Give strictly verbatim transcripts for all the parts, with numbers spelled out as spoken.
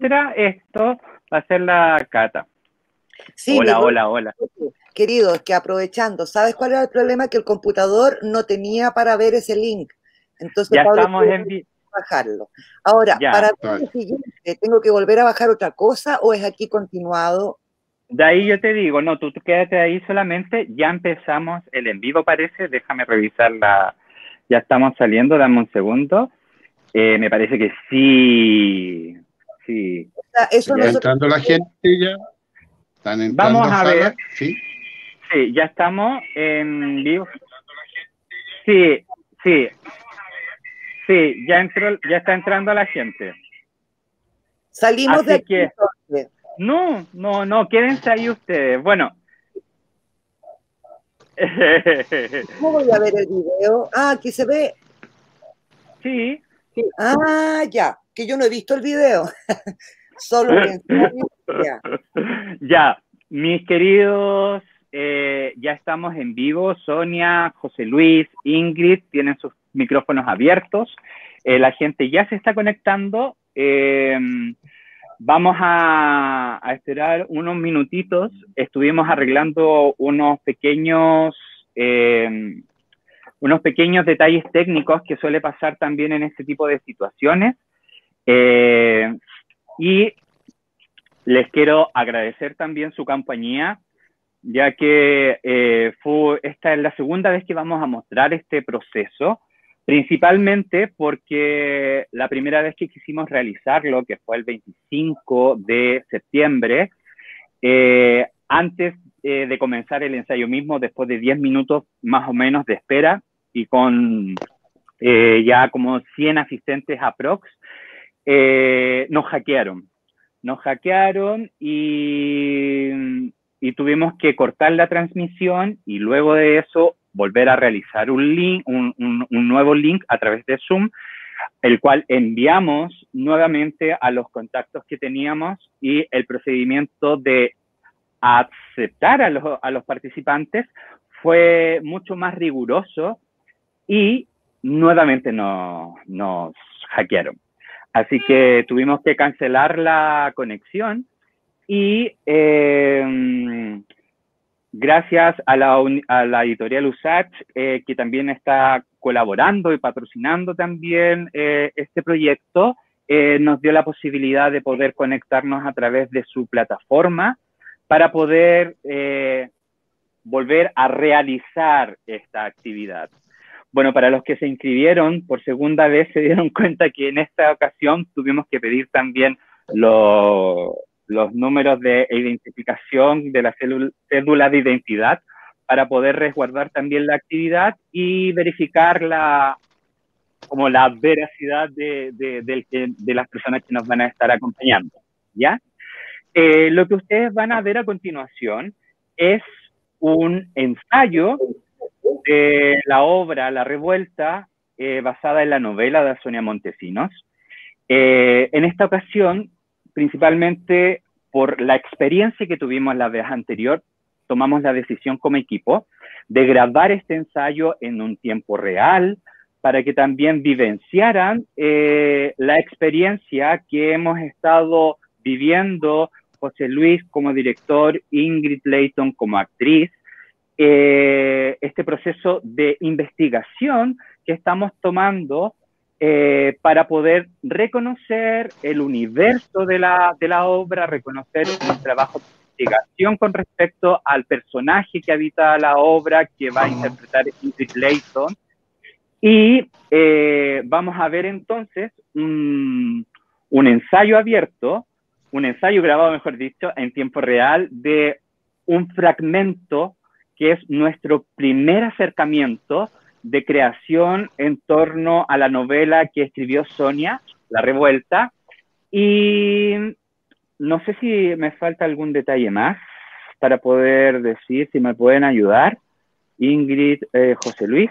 etcétera, esto va a ser la Cata. Sí, hola, mi hola, hola. Querido, es que aprovechando, ¿sabes cuál era el problema? Que el computador no tenía para ver ese link. Entonces, Ya Pablo, estamos en vivo. bajarlo. Ahora, Ya. para ver lo siguiente, ¿tengo que volver a bajar otra cosa o es aquí continuado? De ahí yo te digo, no, tú, tú quédate ahí solamente, ya empezamos el en vivo parece, déjame revisar la, ya estamos saliendo, dame un segundo, eh, me parece que sí, sí. O sea, eso ¿Está nosotros... entrando la gente ya? ¿Están entrando Vamos a sala? ver, ¿Sí? sí, ya estamos en vivo, sí, sí, sí, ya entró, ya está entrando la gente. Salimos Así de aquí que, entonces. no, no, no, quédense ahí ustedes, bueno. ¿Cómo voy a ver el video? Ah, aquí se ve. Sí. Sí. Ah, ya, que yo no he visto el video. Solo el ensayo. Ya. Ya, mis queridos, eh, ya estamos en vivo. Sonia, José Luis, Ingrid tienen sus micrófonos abiertos. Eh, la gente ya se está conectando. Eh, vamos a, a esperar unos minutitos. Estuvimos arreglando unos pequeños... Eh, unos pequeños detalles técnicos que suele pasar también en este tipo de situaciones. Eh, y les quiero agradecer también su compañía, ya que eh, fue, esta es la segunda vez que vamos a mostrar este proceso, principalmente porque la primera vez que quisimos realizarlo, que fue el veinticinco de septiembre, eh, antes eh, de comenzar el ensayo mismo, después de diez minutos más o menos de espera, y con eh, ya como cien asistentes aprox, eh, nos hackearon. Nos hackearon y, y tuvimos que cortar la transmisión y luego de eso volver a realizar un, link, un, un, un nuevo link a través de Zoom, el cual enviamos nuevamente a los contactos que teníamos y el procedimiento de aceptar a los, a los participantes fue mucho más riguroso y nuevamente no, nos hackearon. Así que tuvimos que cancelar la conexión y eh, gracias a la, a la editorial USACH, eh, que también está colaborando y patrocinando también eh, este proyecto, eh, nos dio la posibilidad de poder conectarnos a través de su plataforma para poder eh, volver a realizar esta actividad. Bueno, para los que se inscribieron por segunda vez se dieron cuenta que en esta ocasión tuvimos que pedir también lo, los números de identificación de la cédula de identidad para poder resguardar también la actividad y verificar la, como la veracidad de, de, de, de las personas que nos van a estar acompañando, ¿ya? Eh, lo que ustedes van a ver a continuación es un ensayo de la obra La Revuelta, eh, basada en la novela de Sonia Montesinos. Eh, en esta ocasión, principalmente por la experiencia que tuvimos la vez anterior, tomamos la decisión como equipo de grabar este ensayo en un tiempo real para que también vivenciaran eh, la experiencia que hemos estado viviendo José Luis como director, Ingrid Layton como actriz, eh, este proceso de investigación que estamos tomando eh, para poder reconocer el universo de la, de la obra, reconocer los trabajos de investigación con respecto al personaje que habita la obra, que va a interpretar Ingrid Layton. Y eh, vamos a ver entonces un, un ensayo abierto, un ensayo grabado, mejor dicho, en tiempo real de un fragmento que es nuestro primer acercamiento de creación en torno a la novela que escribió Sonia, La Revuelta. Y no sé si me falta algún detalle más para poder decir, si me pueden ayudar, Ingrid, eh, José Luis.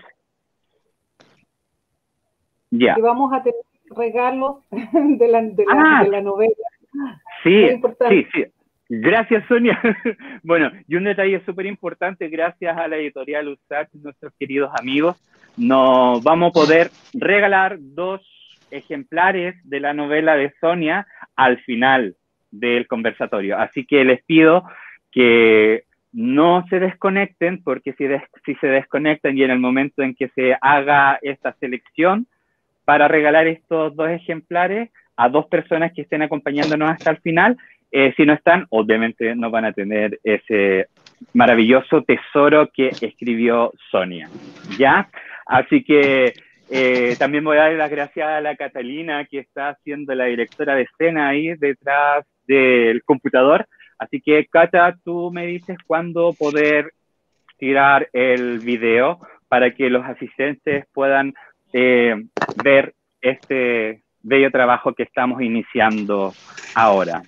Ya. Que vamos a tener regalos de la, de la, ah, de la novela. Sí, muy importante. sí, sí. Gracias, Sonia. Bueno, y un detalle súper importante, gracias a la editorial USACH, nuestros queridos amigos, nos vamos a poder regalar dos ejemplares de la novela de Sonia al final del conversatorio. Así que les pido que no se desconecten, porque si, des si se desconectan y en el momento en que se haga esta selección para regalar estos dos ejemplares a dos personas que estén acompañándonos hasta el final, eh, si no están, obviamente no van a tener ese maravilloso tesoro que escribió Sonia, ¿ya? Así que eh, también voy a dar las gracias a la Catalina, que está siendo la directora de escena ahí detrás del computador. Así que, Cata, tú me dices cuándo poder tirar el video para que los asistentes puedan eh, ver este bello trabajo que estamos iniciando ahora.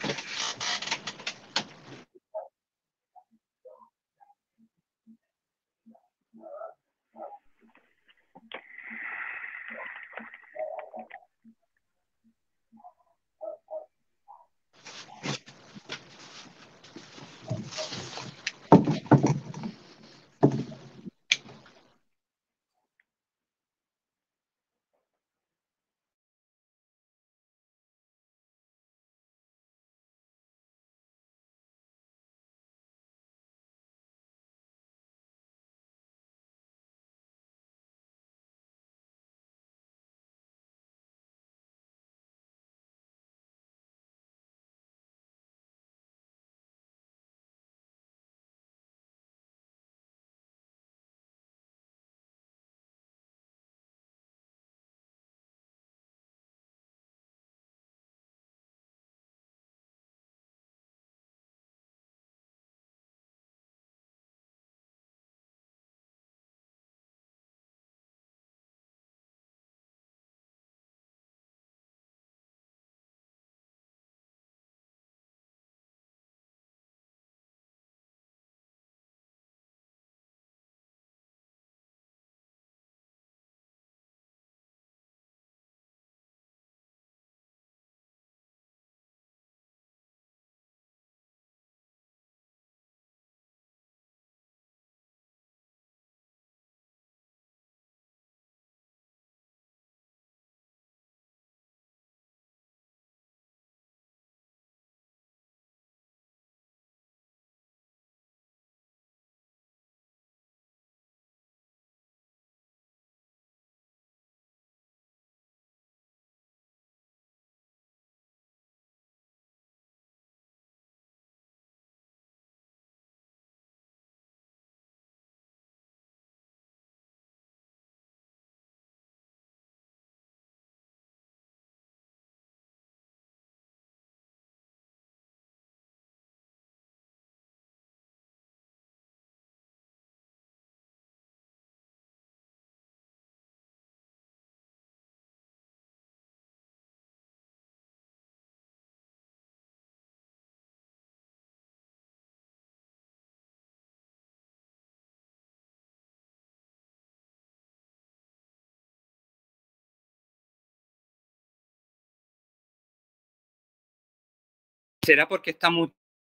¿Será porque estamos...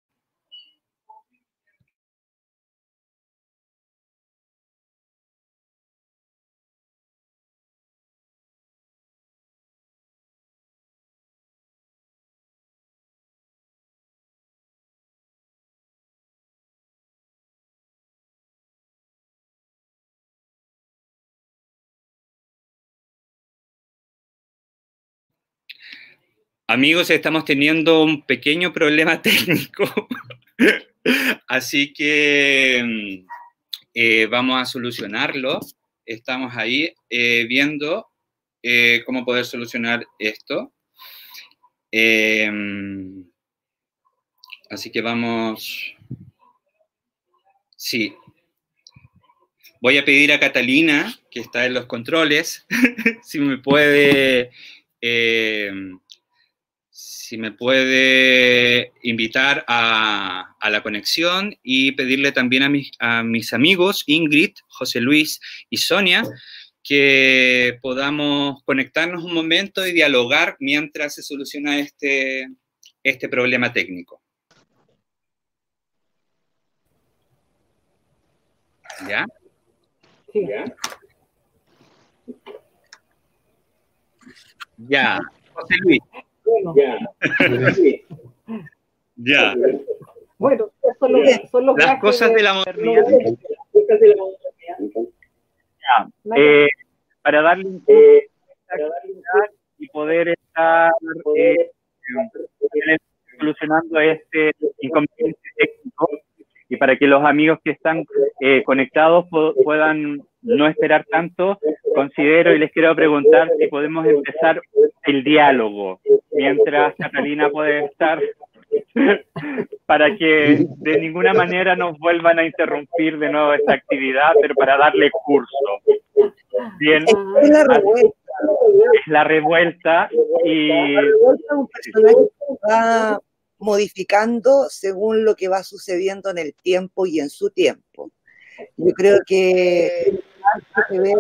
Amigos, estamos teniendo un pequeño problema técnico, así que eh, vamos a solucionarlo. Estamos ahí eh, viendo eh, cómo poder solucionar esto. Eh, así que vamos... Sí. Voy a pedir a Catalina, que está en los controles, si me puede... Eh, si me puede invitar a, a la conexión y pedirle también a mis, a mis amigos Ingrid, José Luis y Sonia que podamos conectarnos un momento y dialogar mientras se soluciona este, este problema técnico. ¿Ya? Sí. ¿Ya? Ya, José Luis. Bueno, Ya. Ya. bueno, son los, son los Las gajes cosas de la los modernidad. gajes de la modernidad. Ya. Nada. Eh, para darle un poco de actividad y poder estar eh, solucionando este inconveniente técnico y para que los amigos que están eh, conectados puedan no esperar tanto, considero y les quiero preguntar si podemos empezar el diálogo mientras Catalina puede estar para que de ninguna manera nos vuelvan a interrumpir de nuevo esta actividad, pero para darle curso. Bien, Es la revuelta. Es la revuelta y... La revuelta es un personaje que va modificando según lo que va sucediendo en el tiempo y en su tiempo. Yo creo que que ver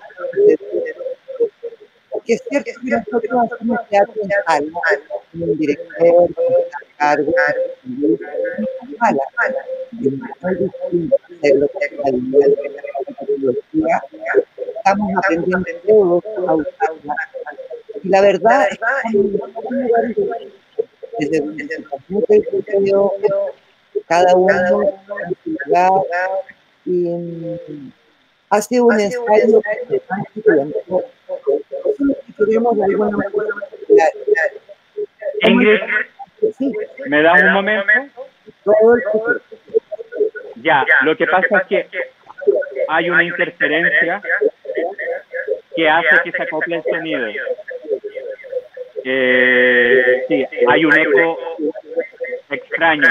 que es cierto que nosotros hacemos teatro en sala, un director, un cargo, una sala, es muy distinto hacerlo con la tecnología. Estamos aprendiendo todos a usarla. Y la verdad es que desde el principio, cada uno en su lugar, y ha sido un ensayo de bastante tiempo. Queremos de alguna manera. Ingrid, Sí, ¿me das un momento? todo el futuro. Ya, lo que pasa es que hay una interferencia que hace que se acople el sonido. Eh, sí, hay un eco extraño.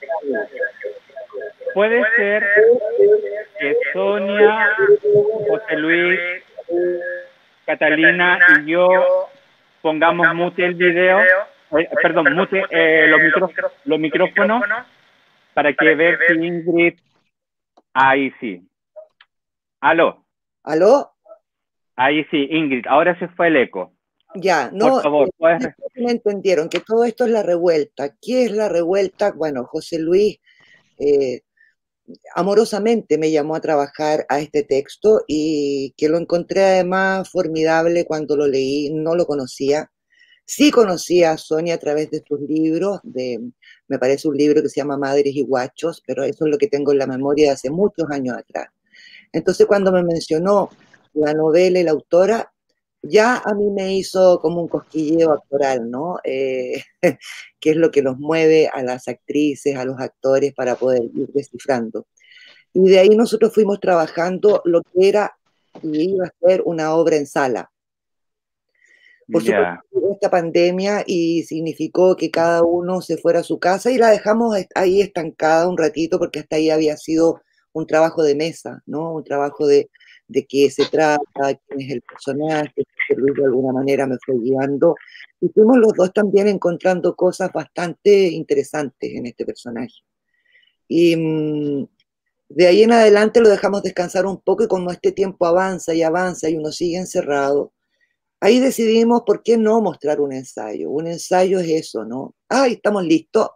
Puede ser que Sonia, José Luis, Catalina y yo pongamos mute el video, eh, perdón, mute eh, los, micro, los micrófonos para que ver si Ingrid... Ahí sí. ¿Aló? ¿Aló? Ahí sí, Ingrid, ahora se fue el eco. Ya, no, por favor, puedes... me entendieron que todo esto es la revuelta. ¿Qué es la revuelta? Bueno, José Luis eh, amorosamente me llamó a trabajar a este texto y que lo encontré además formidable cuando lo leí, no lo conocía. Sí conocía a Sonia a través de sus libros, de, me parece un libro que se llama Madres y Guachos, pero eso es lo que tengo en la memoria de hace muchos años atrás. Entonces cuando me mencionó la novela y la autora, ya a mí me hizo como un cosquilleo actoral, ¿no? Eh, que es lo que nos mueve a las actrices, a los actores para poder ir descifrando. Y de ahí nosotros fuimos trabajando lo que era y iba a ser una obra en sala. Por yeah. supuesto, esta pandemia y significó que cada uno se fuera a su casa y la dejamos ahí estancada un ratito porque hasta ahí había sido un trabajo de mesa, ¿no? Un trabajo de, de qué se trata, quién es el personaje, que Luis de alguna manera me fue guiando. Y fuimos los dos también encontrando cosas bastante interesantes en este personaje. Y mmm, de ahí en adelante lo dejamos descansar un poco y como este tiempo avanza y avanza y uno sigue encerrado, ahí decidimos por qué no mostrar un ensayo. Un ensayo es eso, ¿no? ¡Ay, estamos listos!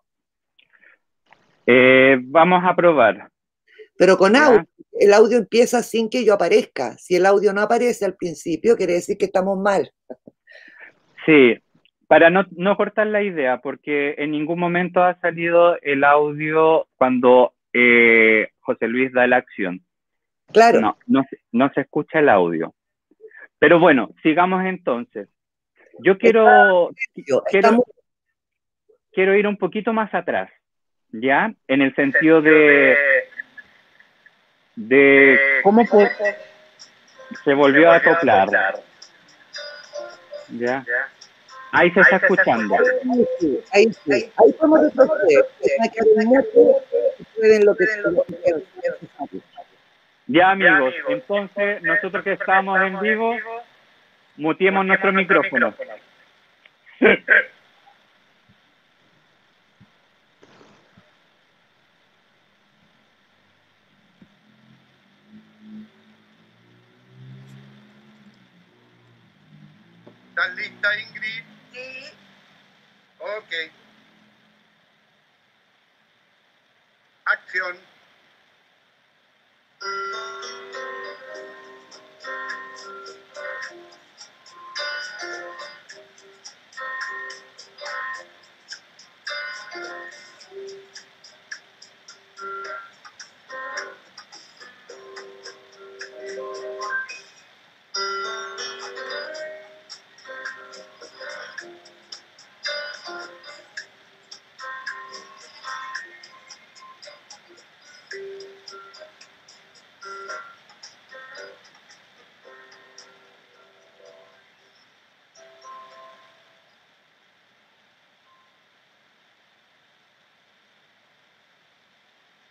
Eh, vamos a probar. Pero con audio. El audio empieza sin que yo aparezca. Si el audio no aparece al principio, quiere decir que estamos mal. Sí, para no, no cortar la idea, porque en ningún momento ha salido el audio cuando eh, José Luis da la acción. Claro. No, no, no se escucha el audio. Pero bueno, sigamos entonces. Yo quiero, Está, quiero, estamos... quiero ir un poquito más atrás, ¿ya? En el sentido de, de cómo se volvió a acoplar. ¿Ya? Ahí se está escuchando. Ahí sí, ahí sí. Ahí podemos retroceder. Pueden lo que Ya, amigos, entonces nosotros que estamos en vivo, muteemos nuestro micrófono. ¿Estás lista, Ingrid? Sí. Ok. Acción.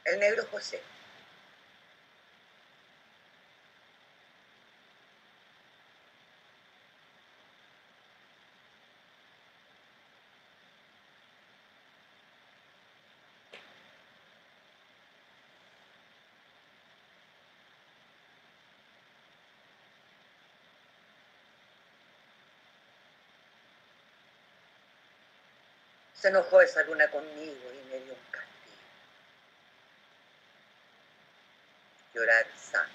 El negro José. Se enojó esa luna conmigo y me dio un castigo. Llorar sangre.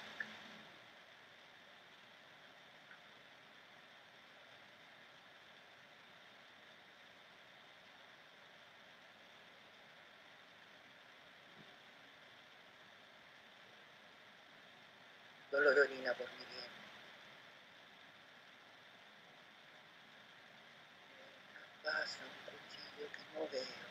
Dolor orina por mi bien. Pasa un cuchillo que no veo.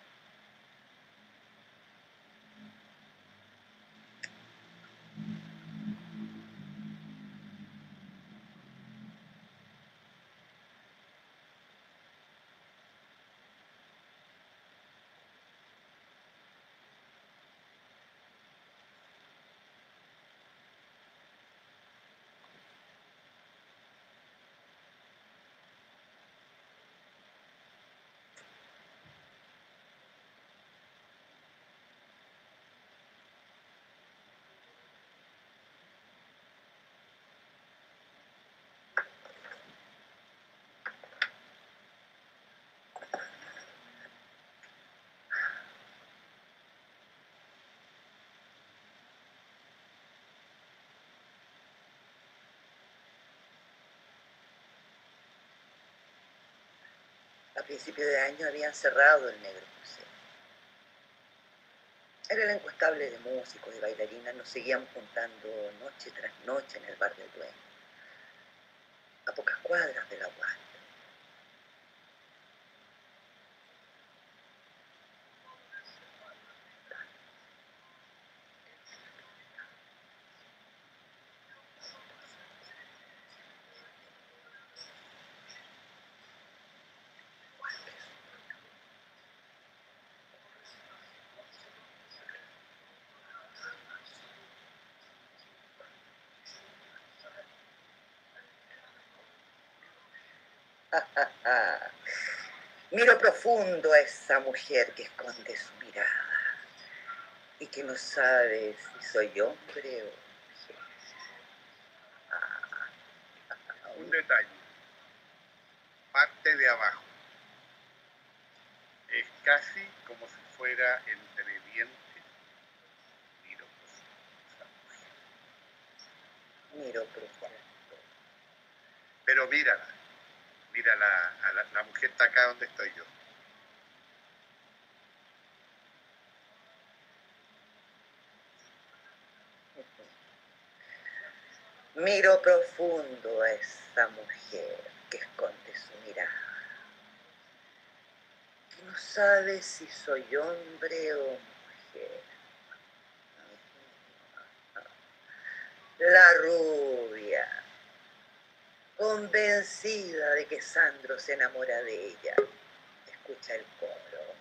A principios de año habían cerrado el Negro José. Era el encuestable de músicos y bailarinas. Nos seguíamos juntando noche tras noche en el bar del Dueño, a pocas cuadras de la U A L. Miro profundo a esa mujer que esconde su mirada y que no sabe si soy hombre o mujer. Un detalle. Parte de abajo. Es casi como si fuera entre dientes. Miro profundo. Miro profundo. Pero mírala. Mira, la, a la, la mujer está acá donde estoy yo. Miro profundo a esa mujer que esconde su mirada, que no sabe si soy hombre o mujer. La rubia, convencida de que Sandro se enamora de ella, escucha el coro.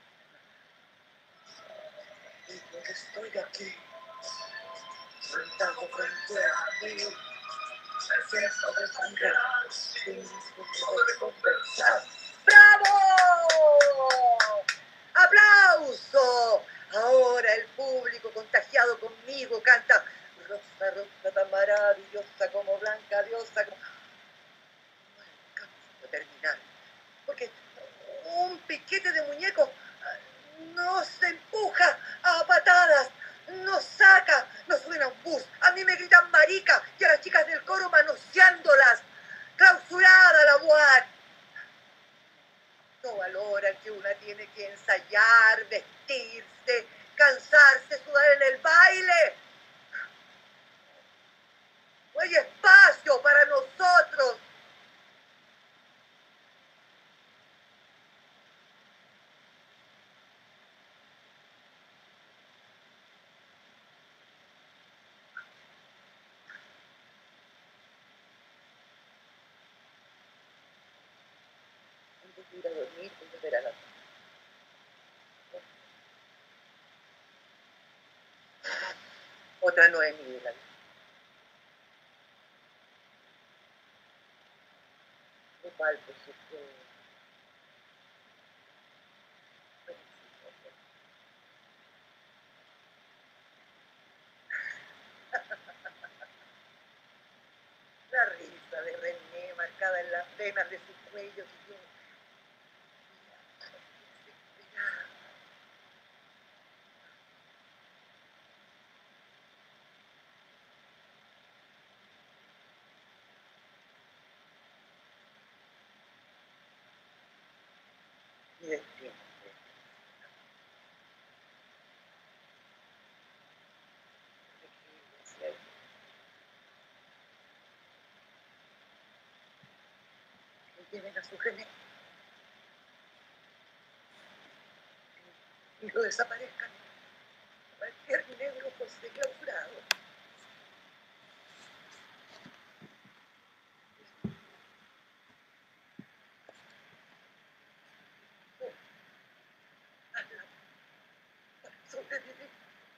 Y porque estoy aquí, soltando frente a ti, siento de sangrar, sin poder conversar. ¡Bravo! ¡Aplauso! Ahora el público contagiado conmigo canta Rosa, rosa tan maravillosa como blanca diosa. Como... No alcanzo a terminar, porque un piquete de muñecos nos empuja a patadas, nos saca, nos suena un bus. A mí me gritan marica y a las chicas del coro manoseándolas. Clausurada la U A T. No valoran que una tiene que ensayar, vestirse, cansarse, sudar en el baile. No hay espacio para nosotros. Antes de ir a dormir, voy a ver a la otra Noemí de la vida. Igual, por supuesto. La risa de René marcada en las venas de su cuello que yo desesperada. Y destino. Y lleven a su René y lo desaparezcan. Cualquier negro José clausurado. Sobrevivir.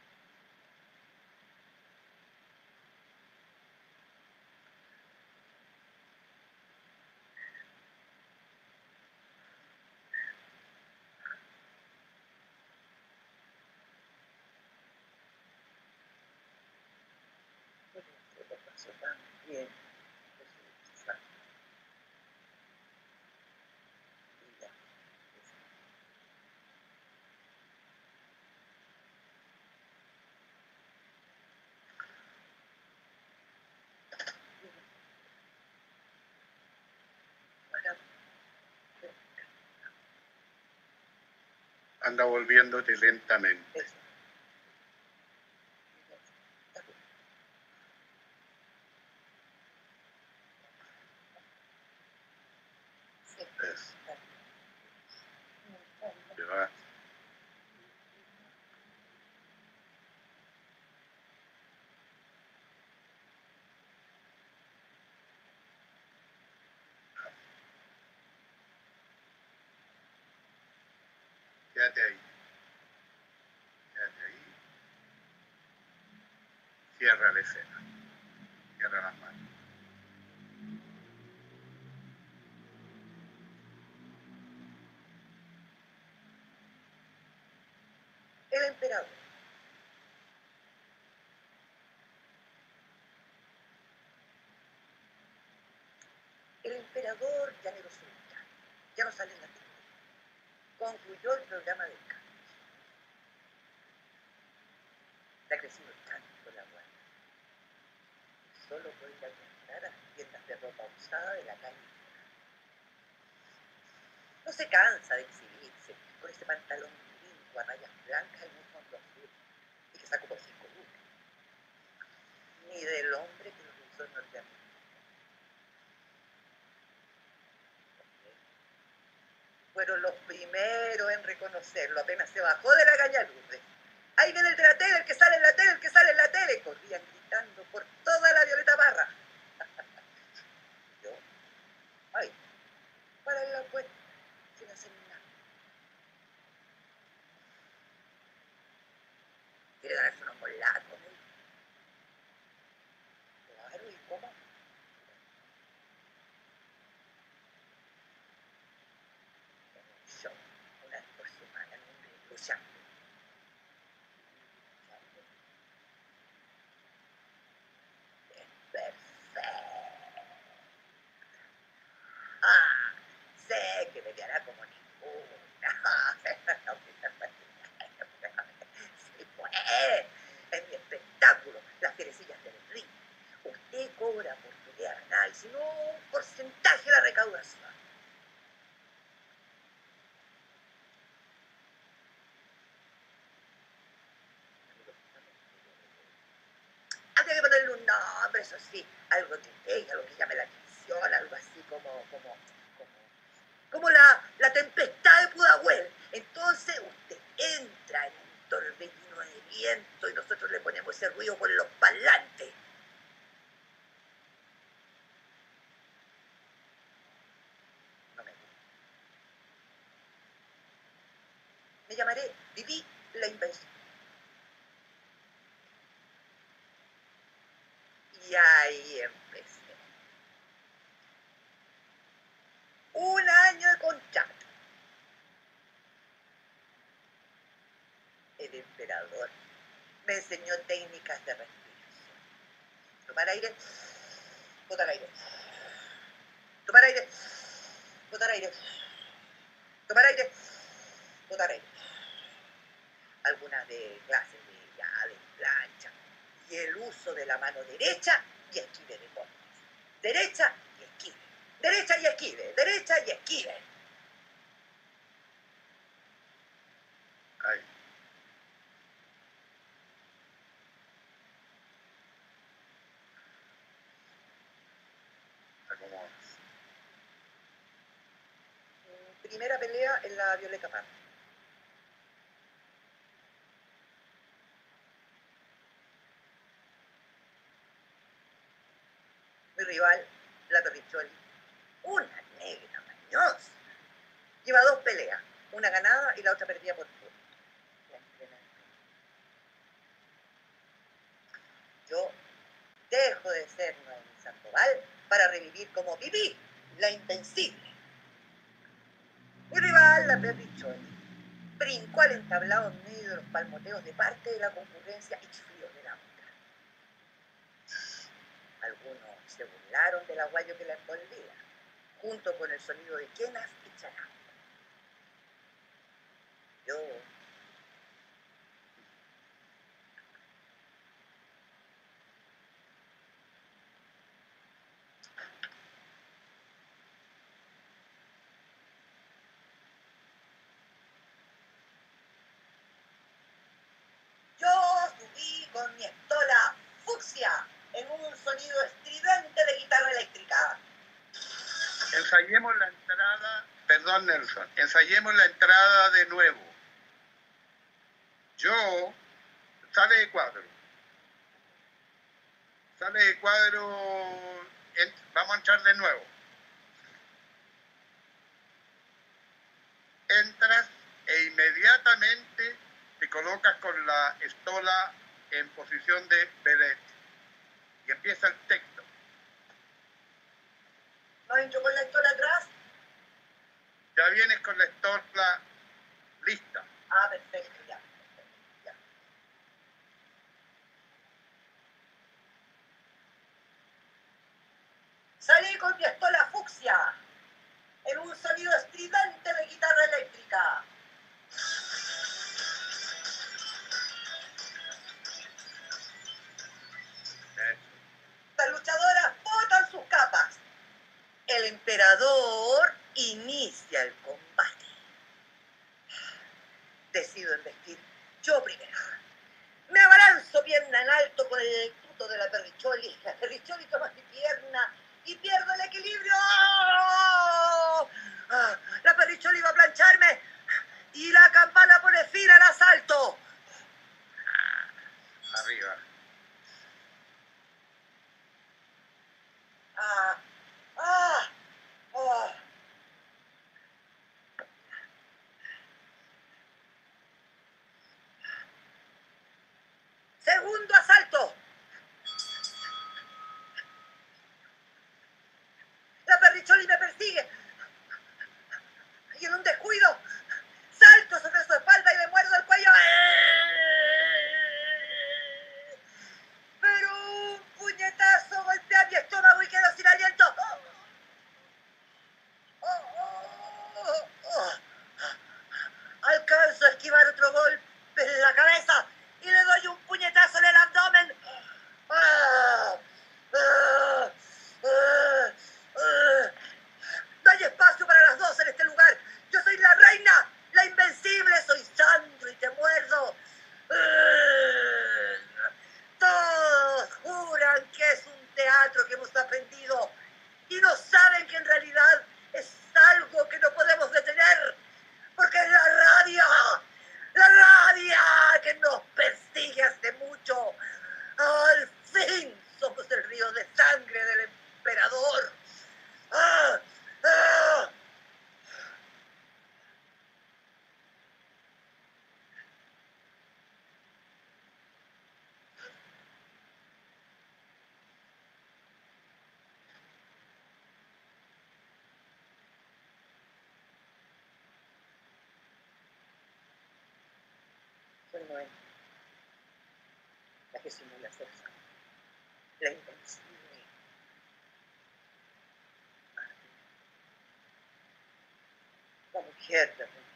Se lo pasó tan bien. Y ya. Anda volviéndote lentamente. Eso. Eso. Te vas. Quédate ahí. Quédate ahí. Cierra la escena. Cierra las manos. El emperador. El emperador ya no resulta. Ya no sale en la tele. Concluyó el programa del cambio. Le ha crecido tanto la guardia. Solo puede ir a comprar a las tiendas de ropa usada de la calle. No se cansa de exhibirse con ese pantalón blanco a rayas blancas en un fondo azul y que sacó por cinco lucas. Ni del hombre que lo usó en Norteamérica. Fueron los primeros en reconocerlo, apenas se bajó de la cañalurde. Ahí viene el de la tele, el que sale en la tele, el que sale en la tele. Corrían gritando por toda la Violeta Parra. Yo, ay, para la puerta, sin hacer nada. Quiere darse unos molacos, ¿eh? Claro, ¿y cómo? En un show, una vez por semana, en un luchando. Perfecto. Ah, sé que me quedará como ninguna. Sí, pues, en mi espectáculo, las fierecillas del ring. Usted cobra por pelear nada, y si no, un porcentaje de la recaudación. Habría que ponerle un nombre, eso sí, algo que tenga, algo que llame la atención, algo así como, como, como, como la, la tempestad de Pudahuel. Entonces usted entra en un torbellino de viento y nosotros le ponemos ese ruido por los parlantes. No me gusta. Me llamaré Viví la Invención. Y ahí empecé. Un año de contrato. El emperador me enseñó técnicas de respiración. Tomar aire, botar aire. Tomar aire, botar aire. Tomar aire, botar aire. Algunas de clases de llave, plancha. Y el uso de la mano derecha y esquive de golpes. Derecha y esquive. Derecha y esquive. Derecha y esquive. Ay. Acomodas. Primera pelea en la Violeta Parra. Mi rival, la Perricholi, una negra mañosa. Lleva dos peleas, una ganada y la otra perdida por punto. La entrena. Yo dejo de ser Noemí Sandoval para revivir como Pipí, la invencible. Mi rival, la Perricholi, brincó al entablado en medio de los palmoteos de parte de la concurrencia y chiflió de la otra. Algunos se burlaron del aguayo que la envolvía, junto con el sonido de quenas y charango. Yo Yo subí con mi estola fucsia en un sonido estridente de guitarra eléctrica. Ensayemos la entrada, perdón Nelson, ensayemos la entrada de nuevo. Yo, sale de cuadro. Sale de cuadro, en, vamos a entrar de nuevo. Entras e inmediatamente te colocas con la estola en posición de vedette. Y empieza el texto. ¿No entro con la estola atrás? Ya vienes con la estola lista. Ah, perfecto, ya. ya. Salí con mi estola fucsia en un sonido estridente de guitarra eléctrica. Las luchadoras botan sus capas. El emperador inicia el combate. Decido embestir yo primero. Me abalanzo pierna en alto con el tuto de la Perricholi. La Perricholi toma mi pierna y pierdo el equilibrio. ¡Oh! Ah, la Perricholi va a plancharme y la campana pone fin al asalto. Arriba. Ah, ah, ah. Segundo asalto. La Perricholi me persigue. Y en un descuido, salto sobre su espalda y Pues no es la que simula ser sana, la invencible madre, la mujer de Rubí,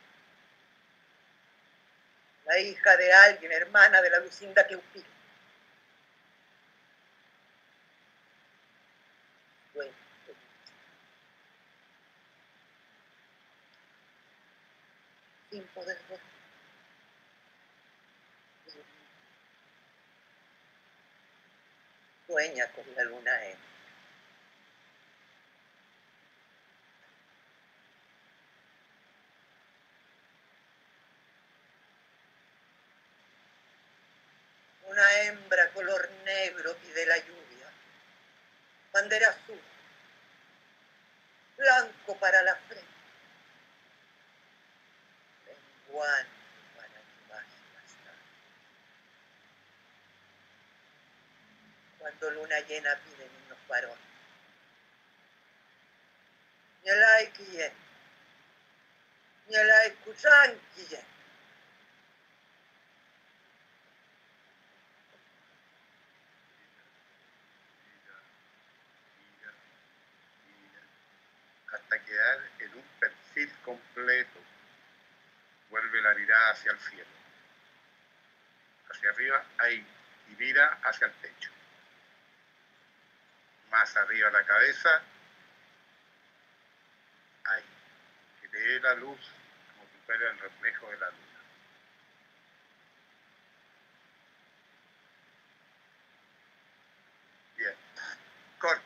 la hija de alguien, hermana de la Lucinda Queupil. Bueno, sin poder ver. Sueña con la luna en una hembra color negro pide la lluvia, bandera azul, blanco para la frente, lenguante para que baje bastante. Cuando luna llena pide niños varones, ñelay quien, ñelay kuchan quien. Hasta quedar en un perfil completo, vuelve la mirada hacia el cielo, hacia arriba, ahí, y mira hacia el techo. Más arriba la cabeza, ahí, que te dé la luz como si fuera el reflejo de la luna. Bien, corte.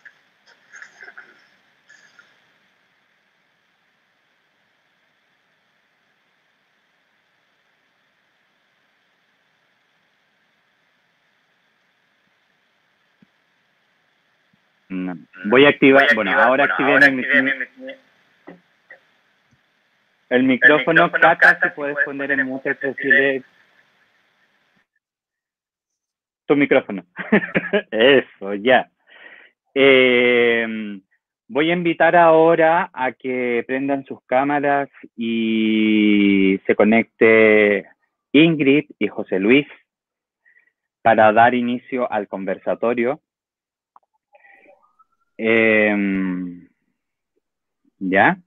No. Voy a activar, Voy a bueno, activar, ahora bueno, activé ahora mi- activé mi- mi- mi- el micrófono. micrófono, Cata, Cata, si puedes poner en mute, decirle tu micrófono. Eso, ya. Eh, voy a invitar ahora a que prendan sus cámaras y se conecte Ingrid y José Luis para dar inicio al conversatorio. Eh, ¿Ya?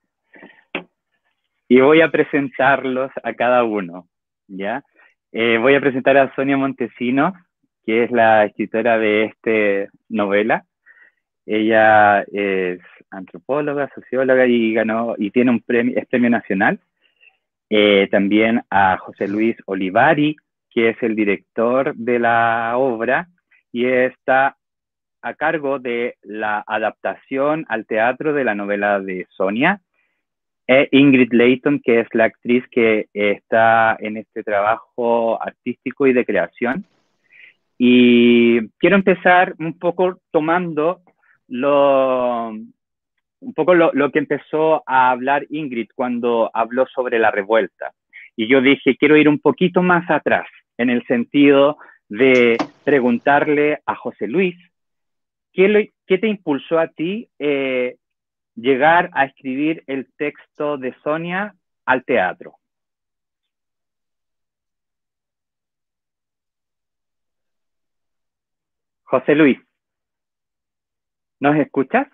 Y voy a presentarlos a cada uno, ¿ya? Eh, voy a presentar a Sonia Montesinos, que es la escritora de esta novela. Ella es antropóloga, socióloga y ganó y tiene un premio, es premio nacional. Eh, también a José Luis Olivari, que es el director de la obra y está a cargo de la adaptación al teatro de la novela de Sonia. E Ingrid Layton, que es la actriz que está en este trabajo artístico y de creación. Y quiero empezar un poco tomando lo, un poco lo, lo que empezó a hablar Ingrid cuando habló sobre la revuelta. Y yo dije, quiero ir un poquito más atrás, en el sentido de preguntarle a José Luis, ¿qué, lo, qué te impulsó a ti eh, llegar a escribir el texto de Sonia al teatro? José Luis, ¿nos escuchas?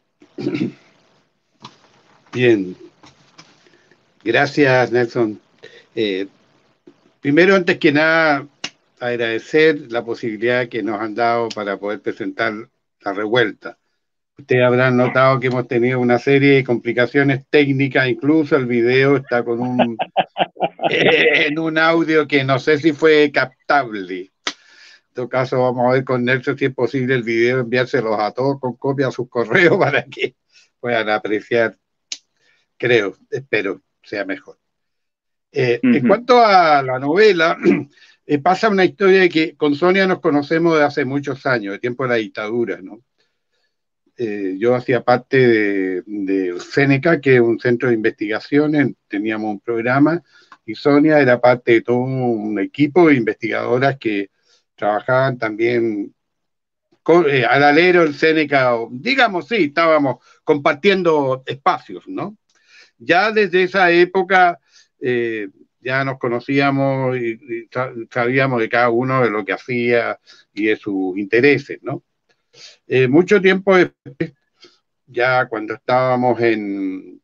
Bien, gracias Nelson. Eh, primero, antes que nada, agradecer la posibilidad que nos han dado para poder presentar La Revuelta. Ustedes habrán notado que hemos tenido una serie de complicaciones técnicas, incluso el video está con un eh, en un audio que no sé si fue captable. En todo caso, vamos a ver con Nelson si es posible el video enviárselos a todos con copia a sus correos para que puedan apreciar. Creo, espero sea mejor. Eh, uh-huh. En cuanto a la novela, eh, pasa una historia de que con Sonia nos conocemos de hace muchos años, de tiempo de la dictadura, ¿no? Eh, yo hacía parte de, de Seneca, que es un centro de investigaciones, teníamos un programa, y Sonia era parte de todo un equipo de investigadoras que trabajaban también con, eh, al alero el Seneca, digamos, sí, estábamos compartiendo espacios, ¿no? Ya desde esa época, eh, ya nos conocíamos y, y sabíamos de cada uno de lo que hacía y de sus intereses, ¿no? Eh, mucho tiempo después, ya cuando estábamos en,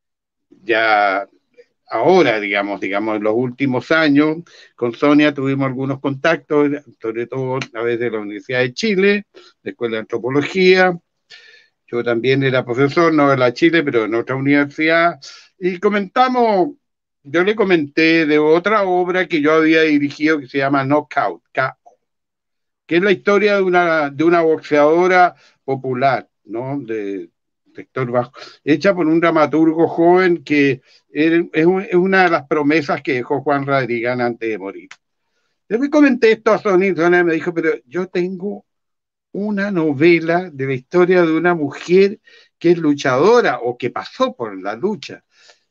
ya ahora, digamos, digamos, en los últimos años, con Sonia tuvimos algunos contactos, sobre todo a través de la Universidad de Chile, de Escuela de Antropología. Yo también era profesor, no de la Chile, pero en otra universidad, y comentamos, yo le comenté de otra obra que yo había dirigido que se llama Knockout, K O, que es la historia de una, de una boxeadora popular, ¿no? De sector bajo, hecha por un dramaturgo joven que es, es una de las promesas que dejó Juan Radrigán antes de morir. Yo me comenté esto a Sonia, Sonia me dijo, pero yo tengo una novela de la historia de una mujer que es luchadora o que pasó por la lucha.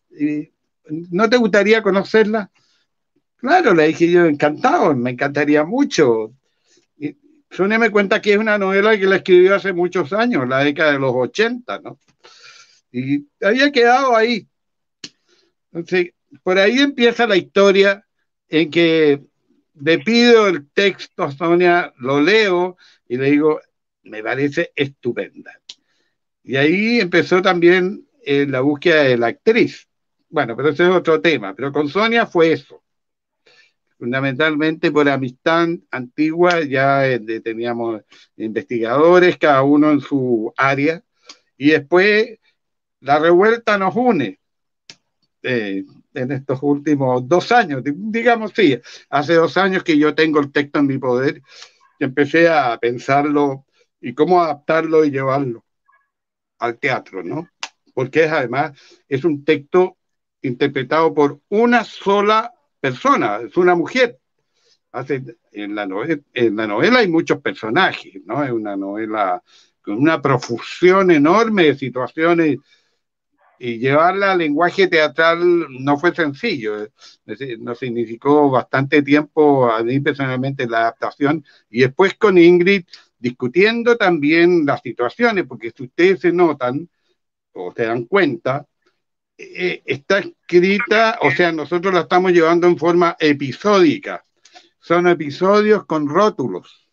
¿No te gustaría conocerla? Claro, le dije yo, encantado, me encantaría mucho. Y Sonia me cuenta que es una novela que la escribió hace muchos años, la década de los ochenta, ¿no? Y había quedado ahí. Entonces, por ahí empieza la historia en que le pido el texto a Sonia, lo leo y le digo, me parece estupenda. Y ahí empezó también eh, la búsqueda de la actriz. Bueno, pero ese es otro tema. Pero con Sonia fue eso. Fundamentalmente por amistad antigua, ya eh, teníamos investigadores, cada uno en su área. Y después la revuelta nos une. Eh, en estos últimos dos años, digamos, sí, hace dos años que yo tengo el texto en mi poder, y empecé a pensarlo y cómo adaptarlo y llevarlo al teatro, ¿no? Porque es además, es un texto interpretado por una sola persona, es una mujer. Hace, en, la novela, en la novela hay muchos personajes, ¿no? Es una novela con una profusión enorme de situaciones y llevarla al lenguaje teatral no fue sencillo, nos significó bastante tiempo a mí personalmente la adaptación, y después con Ingrid discutiendo también las situaciones, porque si ustedes se notan o se dan cuenta, eh, está escrita, o sea, nosotros la estamos llevando en forma episódica, son episodios con rótulos.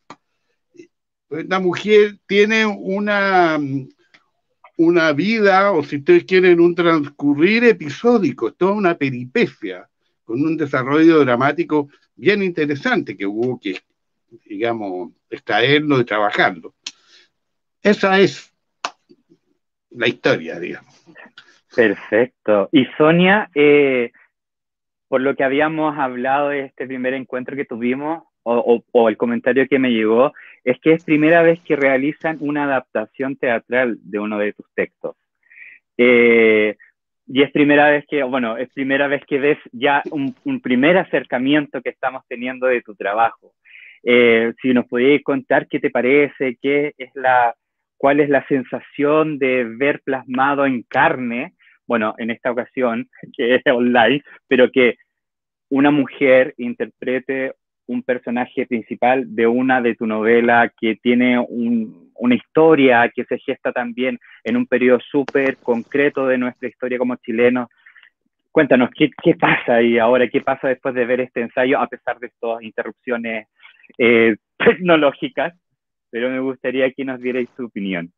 La mujer tiene una una vida, o si ustedes quieren, un transcurrir episódico, toda una peripecia, con un desarrollo dramático bien interesante que hubo que, digamos, extraerlo y trabajarlo. Esa es la historia, digamos. Perfecto. Y Sonia, eh, por lo que habíamos hablado de este primer encuentro que tuvimos, o, o, o el comentario que me llegó, es que es primera vez que realizan una adaptación teatral de uno de tus textos. Eh, y es primera vez que, bueno, es primera vez que ves ya un, un primer acercamiento que estamos teniendo de tu trabajo. Eh, si nos podías contar qué te parece, qué es la, cuál es la sensación de ver plasmado en carne, bueno, en esta ocasión, que es online, pero que una mujer interprete un personaje principal de una de tu novela que tiene un, una historia que se gesta también en un periodo súper concreto de nuestra historia como chilenos. Cuéntanos, ¿qué, ¿qué pasa ahí ahora? ¿Qué pasa después de ver este ensayo a pesar de estas interrupciones eh, tecnológicas? Pero me gustaría que nos dierais tu opinión.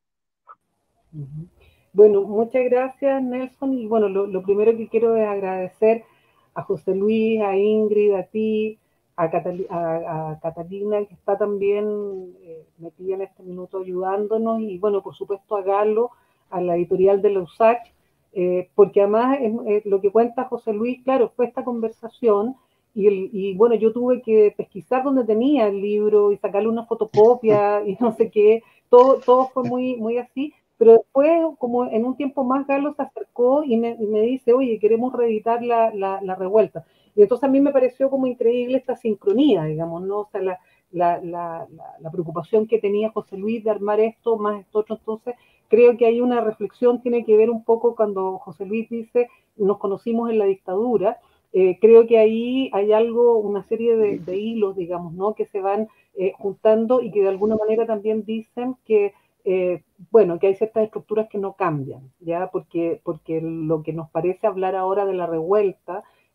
Bueno, muchas gracias, Nelson. Y bueno, lo, lo primero que quiero es agradecer a José Luis, a Ingrid, a ti, a, Catal a, a Catalina, que está también eh, metida en este minuto ayudándonos, y bueno, por supuesto a Galo, a la editorial de la U S A C, eh, porque además es, es lo que cuenta José Luis, claro, fue esta conversación, y, el, y bueno, yo tuve que pesquisar donde tenía el libro y sacarle una fotocopia y no sé qué, todo, todo fue muy, muy así. Pero después, como en un tiempo más, Galo se acercó y me, y me dice, oye, queremos reeditar la, la, la revuelta. Y entonces a mí me pareció como increíble esta sincronía, digamos, ¿no? O sea, la, la, la, la, la preocupación que tenía José Luis de armar esto, más esto otro. Entonces, creo que hay una reflexión, tiene que ver un poco cuando José Luis dice, nos conocimos en la dictadura. Eh, creo que ahí hay algo, una serie de, de hilos, digamos, ¿no? Que se van eh, juntando y que de alguna manera también dicen que Eh, bueno, que hay ciertas estructuras que no cambian, ¿ya? Porque, porque lo que nos parece hablar ahora de la revuelta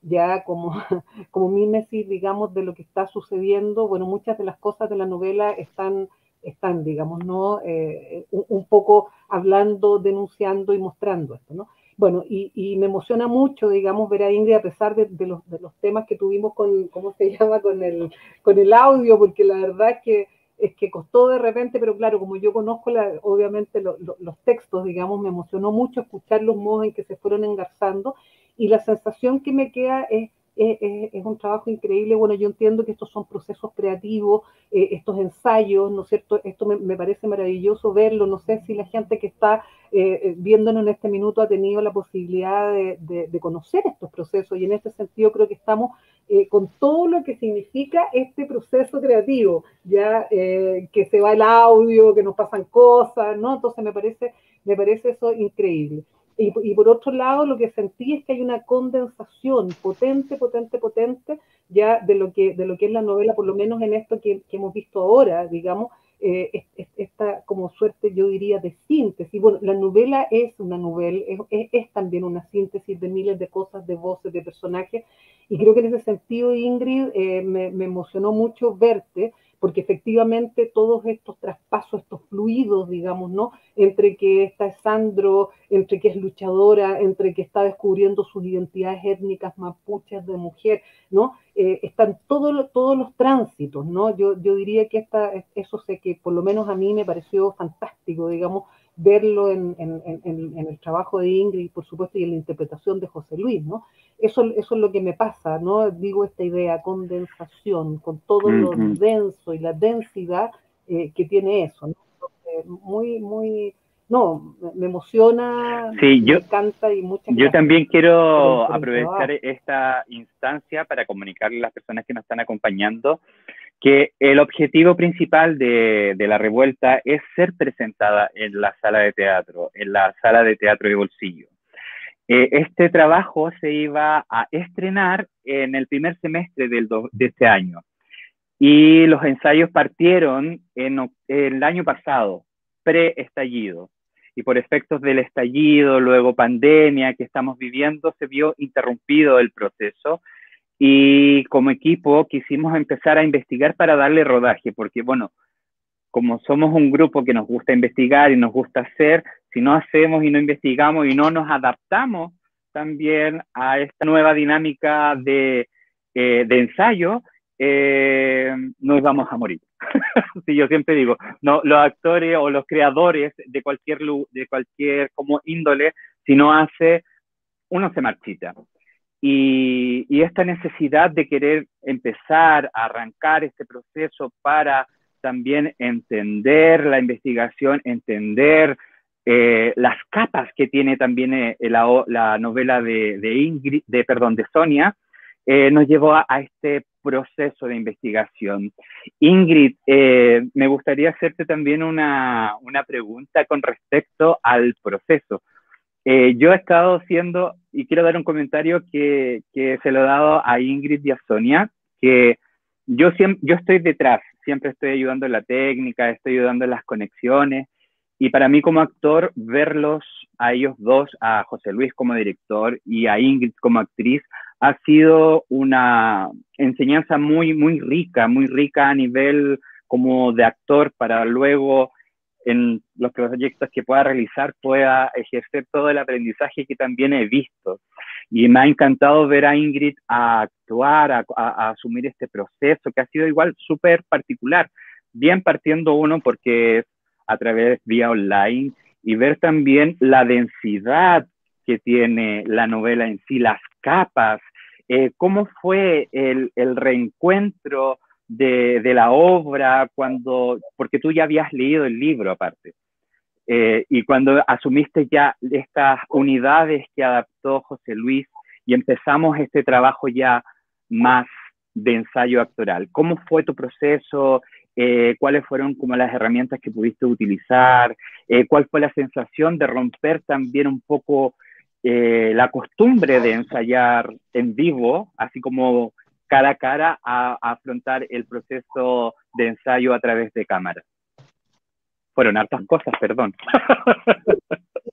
ya como, como mímesis, digamos, de lo que está sucediendo. Bueno, muchas de las cosas de la novela están, están digamos, ¿no? Eh, un, un poco hablando, denunciando y mostrando esto, ¿no? Bueno, y, y me emociona mucho, digamos, ver a Ingrid a pesar de, de, los, de los temas que tuvimos con, ¿cómo se llama?, con el, con el audio, porque la verdad es que es que costó de repente, pero claro, como yo conozco la, obviamente lo, lo, los textos, digamos, me emocionó mucho escuchar los modos en que se fueron engarzando, y la sensación que me queda es, es, es un trabajo increíble. Bueno, yo entiendo que estos son procesos creativos, eh, estos ensayos, ¿no es cierto? Esto me, me parece maravilloso verlo, no sé si la gente que está eh, viéndonos en este minuto ha tenido la posibilidad de, de, de conocer estos procesos, y en este sentido creo que estamos Eh, con todo lo que significa este proceso creativo, ya eh, que se va el audio, que nos pasan cosas, ¿no? Entonces me parece, me parece eso increíble. Y, y por otro lado, lo que sentí es que hay una condensación potente, potente, potente, ya de lo que, de lo que es la novela, por lo menos en esto que, que hemos visto ahora, digamos, eh, es, es, esta como suerte, yo diría, de síntesis. Bueno, la novela es una novela, es, es, es también una síntesis de miles de cosas, de voces, de personajes, y creo que en ese sentido, Ingrid, eh, me, me emocionó mucho verte, porque efectivamente todos estos traspasos, estos fluidos, digamos, ¿no? Entre que esta es Sandro, entre que es luchadora, entre que está descubriendo sus identidades étnicas mapuches de mujer, ¿no? Eh, están todos todos los tránsitos, ¿no? Yo, yo diría que esta, eso sé que por lo menos a mí me pareció fantástico, digamos, verlo en, en, en, en el trabajo de Ingrid, por supuesto, y en la interpretación de José Luis, ¿no? Eso, eso es lo que me pasa, ¿no? Digo, esta idea, condensación, con todo lo Ujú. denso y la densidad eh, que tiene eso, ¿no? Eh, muy, muy, no, me, me emociona, Sí, me yo, encanta, y muchas yo gracias también por el, quiero por el aprovechar trabajo. esta instancia para comunicarle a las personas que nos están acompañando que el objetivo principal de, de la revuelta es ser presentada en la sala de teatro, en la sala de teatro de bolsillo. Eh, este trabajo se iba a estrenar en el primer semestre del do, de este año, y los ensayos partieron en, en el año pasado, pre-estallido. Y por efectos del estallido, luego pandemia que estamos viviendo, se vio interrumpido el proceso, y como equipo quisimos empezar a investigar para darle rodaje, porque bueno, como somos un grupo que nos gusta investigar y nos gusta hacer, si no hacemos y no investigamos y no nos adaptamos también a esta nueva dinámica de, eh, de ensayo, eh, nos vamos a morir. Sí, yo siempre digo, no, los actores o los creadores de cualquier, de cualquier como índole, si no hace, uno se marchita. Y, y esta necesidad de querer empezar a arrancar este proceso para también entender la investigación, entender eh, las capas que tiene también eh, la, la novela de, de Ingrid, de, perdón, de Sonia, eh, nos llevó a, a este proceso de investigación. Ingrid, eh, me gustaría hacerte también una, una pregunta con respecto al proceso. Eh, yo he estado haciendo, y quiero dar un comentario que, que se lo he dado a Ingrid y a Sonia, que yo, siempre, yo estoy detrás, siempre estoy ayudando en la técnica, estoy ayudando en las conexiones, y para mí como actor, verlos a ellos dos, a José Luis como director y a Ingrid como actriz, ha sido una enseñanza muy, muy rica, muy rica a nivel como de actor, para luego en los proyectos que pueda realizar pueda ejercer todo el aprendizaje que también he visto. Y me ha encantado ver a Ingrid a actuar, a, a, a asumir este proceso, que ha sido igual súper particular, bien partiendo uno porque es a través vía online, y ver también la densidad que tiene la novela en sí, las capas, eh, cómo fue el, el reencuentro de, de la obra, cuando, porque tú ya habías leído el libro aparte, eh, y cuando asumiste ya estas unidades que adaptó José Luis y empezamos este trabajo ya más de ensayo actoral. ¿Cómo fue tu proceso? Eh, ¿Cuáles fueron como las herramientas que pudiste utilizar? Eh, ¿Cuál fue la sensación de romper también un poco eh, la costumbre de ensayar en vivo, así como cara a cara, a, a afrontar el proceso de ensayo a través de cámara? Fueron hartas cosas, perdón.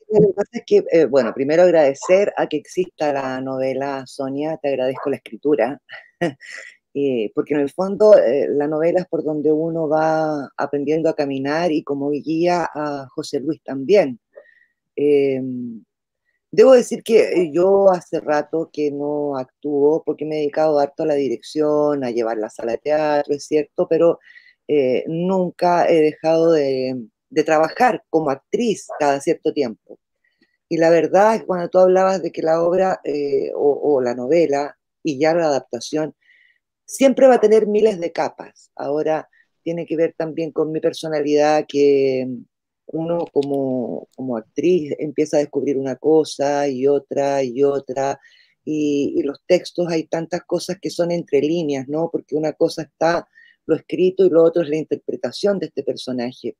Lo que pasa es que, eh, bueno, primero agradecer a que exista la novela, Sonia, te agradezco la escritura, eh, porque en el fondo eh, la novela es por donde uno va aprendiendo a caminar y como guía a José Luis también. Eh, Debo decir que eh, yo hace rato que no actúo porque me he dedicado harto a la dirección, a llevar la sala de teatro, es cierto, pero eh, nunca he dejado de, de trabajar como actriz cada cierto tiempo. Y la verdad es que cuando tú hablabas de que la obra eh, o, o la novela y ya la adaptación siempre va a tener miles de capas. Ahora tiene que ver también con mi personalidad, que uno como, como actriz empieza a descubrir una cosa y otra y otra, y, y los textos hay tantas cosas que son entre líneas, ¿no? Porque una cosa está lo escrito y lo otro es la interpretación de este personaje.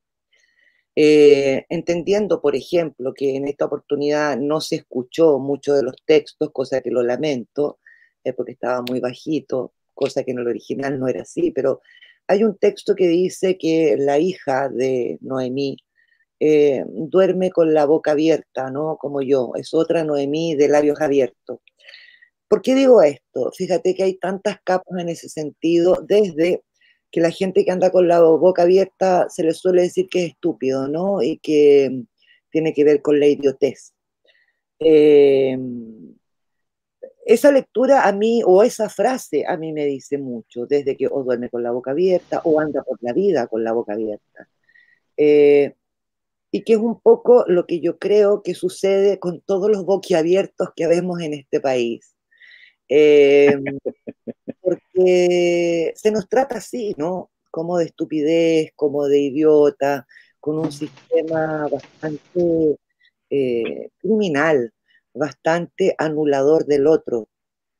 Eh, entendiendo, por ejemplo, que en esta oportunidad no se escuchó mucho de los textos, cosa que lo lamento, eh, porque estaba muy bajito, cosa que en el original no era así, pero hay un texto que dice que la hija de Noemí eh, duerme con la boca abierta, ¿no? Como yo, es otra Noemí de labios abiertos. ¿Por qué digo esto? Fíjate que hay tantas capas en ese sentido, desde que la gente que anda con la boca abierta se le suele decir que es estúpido, ¿no? Y que tiene que ver con la idiotez. Eh, esa lectura a mí, o esa frase a mí me dice mucho, desde que o duerme con la boca abierta o anda por la vida con la boca abierta. Eh, y que es un poco lo que yo creo que sucede con todos los boquiabiertos que vemos en este país. Eh, porque se nos trata así, ¿no? Como de estupidez, como de idiota, con un sistema bastante eh, criminal, bastante anulador del otro.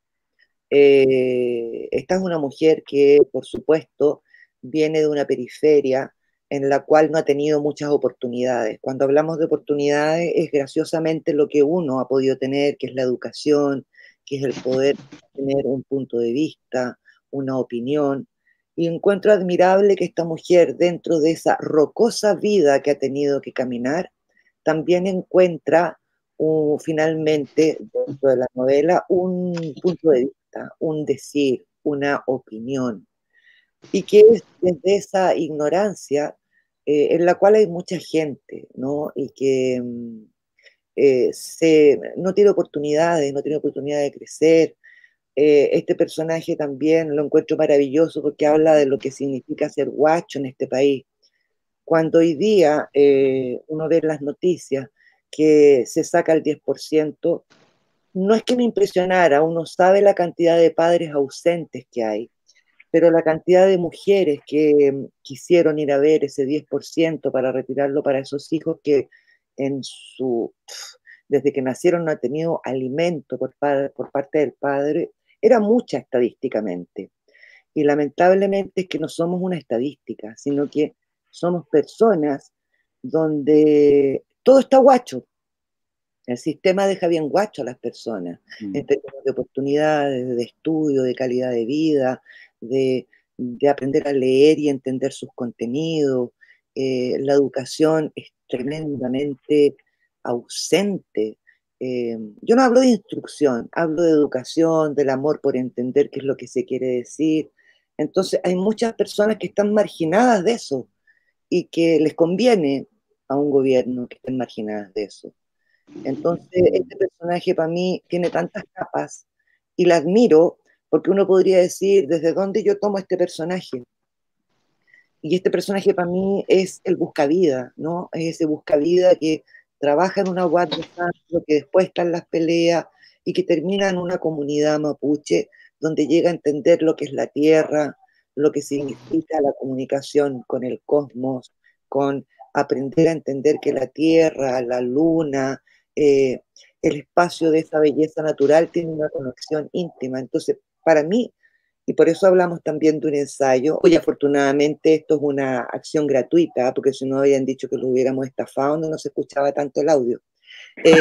Eh, esta es una mujer que, por supuesto, viene de una periferia en la cual no ha tenido muchas oportunidades. Cuando hablamos de oportunidades, es graciosamente lo que uno ha podido tener, que es la educación, que es el poder tener un punto de vista, una opinión. Y encuentro admirable que esta mujer, dentro de esa rocosa vida que ha tenido que caminar, también encuentra uh, finalmente, dentro de la novela, un punto de vista, un decir, una opinión, y que es desde esa ignorancia eh, en la cual hay mucha gente, ¿no? Y que mm, eh, se, no tiene oportunidades, no tiene oportunidad de crecer. Eh, este personaje también lo encuentro maravilloso porque habla de lo que significa ser guacho en este país. Cuando hoy día eh, uno ve las noticias que se saca el diez por ciento, no es que me impresionara, uno sabe la cantidad de padres ausentes que hay, pero la cantidad de mujeres que mm, quisieron ir a ver ese diez por ciento para retirarlo para esos hijos que en su, desde que nacieron no han tenido alimento por, padre, por parte del padre, era mucha estadísticamente. Y lamentablemente es que no somos una estadística, sino que somos personas donde todo está guacho. El sistema deja bien guacho a las personas, Mm. en términos de oportunidades, de estudio, de calidad de vida, de, de aprender a leer y entender sus contenidos. Eh, la educación es tremendamente ausente. Eh, yo no hablo de instrucción, hablo de educación, del amor por entender qué es lo que se quiere decir. Entonces hay muchas personas que están marginadas de eso y que les conviene a un gobierno que estén marginadas de eso. Entonces, este personaje para mí tiene tantas capas y la admiro porque uno podría decir, ¿desde dónde yo tomo este personaje? Y este personaje para mí es el buscavida, ¿no? Es ese buscavida que trabaja en una guardia santo, que después está en las peleas y que termina en una comunidad mapuche donde llega a entender lo que es la tierra, lo que significa la comunicación con el cosmos, con aprender a entender que la tierra, la luna, eh, el espacio de esa belleza natural tiene una conexión íntima. Entonces, para mí, y por eso hablamos también de un ensayo. Hoy, afortunadamente, esto es una acción gratuita, porque si no habían dicho que lo hubiéramos estafado, no nos escuchaba tanto el audio. Eh,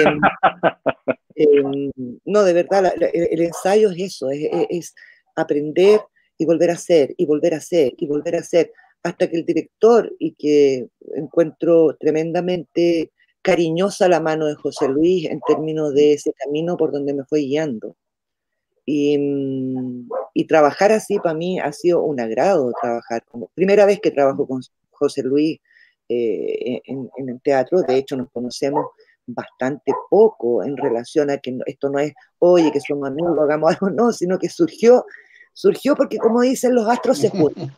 eh, no, de verdad, la, la, el ensayo es eso, es, es aprender y volver a hacer, y volver a hacer, y volver a hacer, hasta que el director, y que encuentro tremendamente cariñosa la mano de José Luis en términos de ese camino por donde me fue guiando. Y, y trabajar así para mí ha sido un agrado trabajar. Como primera vez que trabajo con José Luis eh, en, en el teatro, de hecho nos conocemos bastante poco en relación a que esto no es, oye, que somos amigos, hagamos algo, no, sino que surgió, surgió porque como dicen los astros se juntan.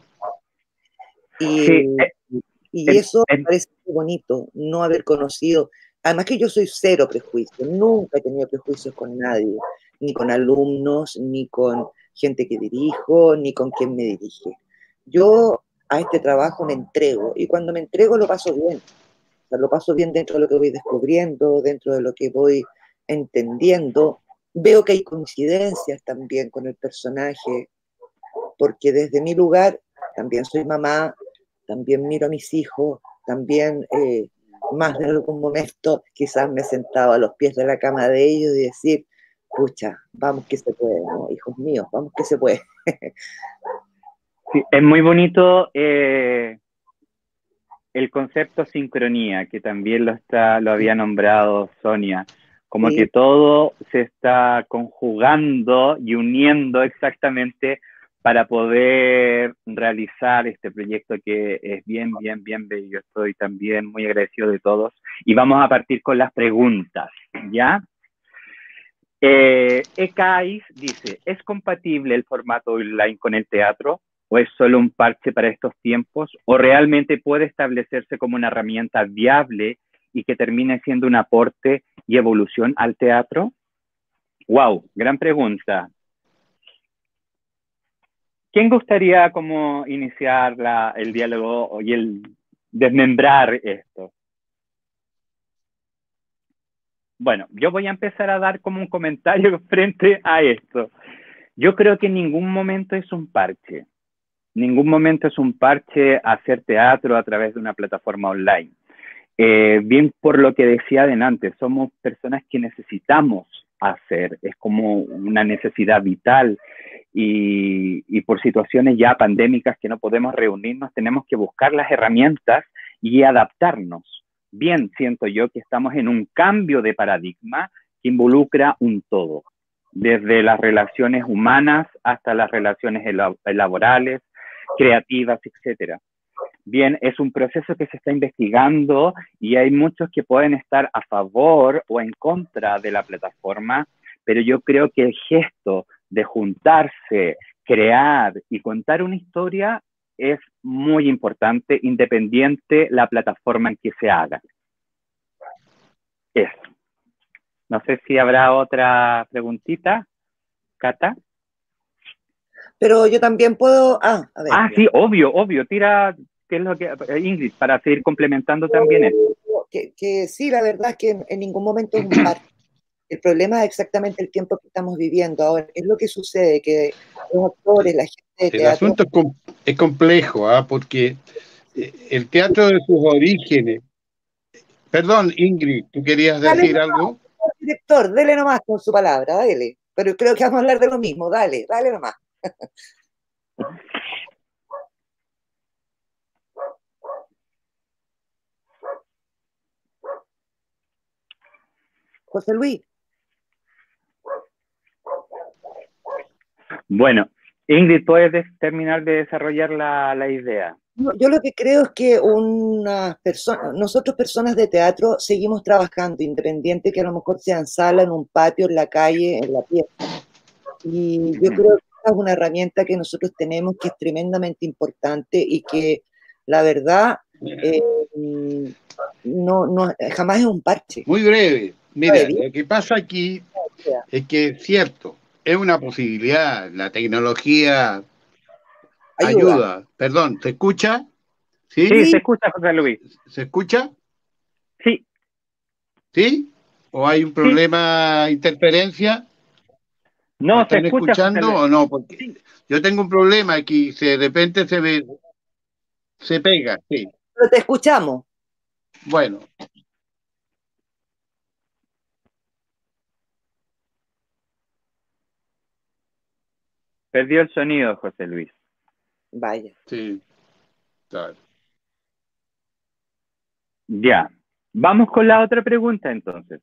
Y, Sí, eh, y eh, eso eh, me parece muy bonito, no haber conocido, además que yo soy cero prejuicio, nunca he tenido prejuicios con nadie, ni con alumnos, ni con gente que dirijo, ni con quien me dirige. Yo a este trabajo me entrego, y cuando me entrego lo paso bien. O sea, lo paso bien dentro de lo que voy descubriendo, dentro de lo que voy entendiendo. Veo que hay coincidencias también con el personaje, porque desde mi lugar también soy mamá, también miro a mis hijos, también eh, más de algún momento quizás me he sentado a los pies de la cama de ellos y decir, pucha, vamos que se puede, ¿no? Hijos míos, vamos que se puede. sí, es muy bonito eh, el concepto sincronía, que también lo, está, lo había nombrado Sonia, como Sí. que todo se está conjugando y uniendo exactamente para poder realizar este proyecto que es bien, bien, bien bello. Estoy también muy agradecido de todos. Y vamos a partir con las preguntas, ¿ya? Eh, Ekais dice, ¿es compatible el formato online con el teatro? ¿O es solo un parche para estos tiempos? ¿O realmente puede establecerse como una herramienta viable y que termine siendo un aporte y evolución al teatro? Wow, gran pregunta. ¿Quién gustaría como iniciar la, el diálogo y el desmembrar esto? Bueno, yo voy a empezar a dar como un comentario frente a esto. Yo creo que en ningún momento es un parche. Ningún momento es un parche hacer teatro a través de una plataforma online. Eh, bien por lo que decía adelante, somos personas que necesitamos hacer, es como una necesidad vital y, y por situaciones ya pandémicas que no podemos reunirnos, tenemos que buscar las herramientas y adaptarnos. Bien, siento yo que estamos en un cambio de paradigma que involucra un todo, desde las relaciones humanas hasta las relaciones laborales, creativas, etcétera. Bien, es un proceso que se está investigando y hay muchos que pueden estar a favor o en contra de la plataforma, pero yo creo que el gesto de juntarse, crear y contar una historia es muy importante, independiente la plataforma en que se haga. Eso. No sé si habrá otra preguntita, Cata. Pero yo también puedo, ah, a ver. Ah, sí, obvio, obvio, tira, ¿qué es lo que, Ingrid, para seguir complementando también esto? Que, que sí, la verdad es que en, en ningún momento es un parche. El problema es exactamente el tiempo que estamos viviendo ahora. Es lo que sucede, que los actores, la gente de El teatro... asunto es, com es complejo, ¿ah? Porque el teatro de sus orígenes... Perdón, Ingrid, ¿tú querías Dale decir nomás, algo? director, dele nomás con su palabra, dale. Pero creo que vamos a hablar de lo mismo, dale, dale nomás. José Luis. Bueno, Ingrid, ¿puedes terminar de desarrollar la, la idea? Yo lo que creo es que una persona, nosotros personas de teatro seguimos trabajando, independiente que a lo mejor sea en sala, en un patio, en la calle, en la pieza. Y yo creo que es una herramienta que nosotros tenemos que es tremendamente importante y que la verdad eh, no, no, jamás es un parche. Muy breve. Mira, lo que pasa aquí es que es cierto, es una posibilidad, la tecnología ayuda. ayuda. Perdón, ¿se escucha? ¿Sí? Sí, se escucha, José Luis. ¿Se escucha? Sí. ¿Sí? ¿O hay un problema, sí. interferencia? No, ¿Me se están escucha, escuchando José Luis. o no? Porque sí. Yo tengo un problema aquí, se, de repente se ve, se pega, sí. Pero te escuchamos. Bueno. Perdió el sonido, José Luis. Vaya. Sí, claro. Ya. Vamos con la otra pregunta entonces.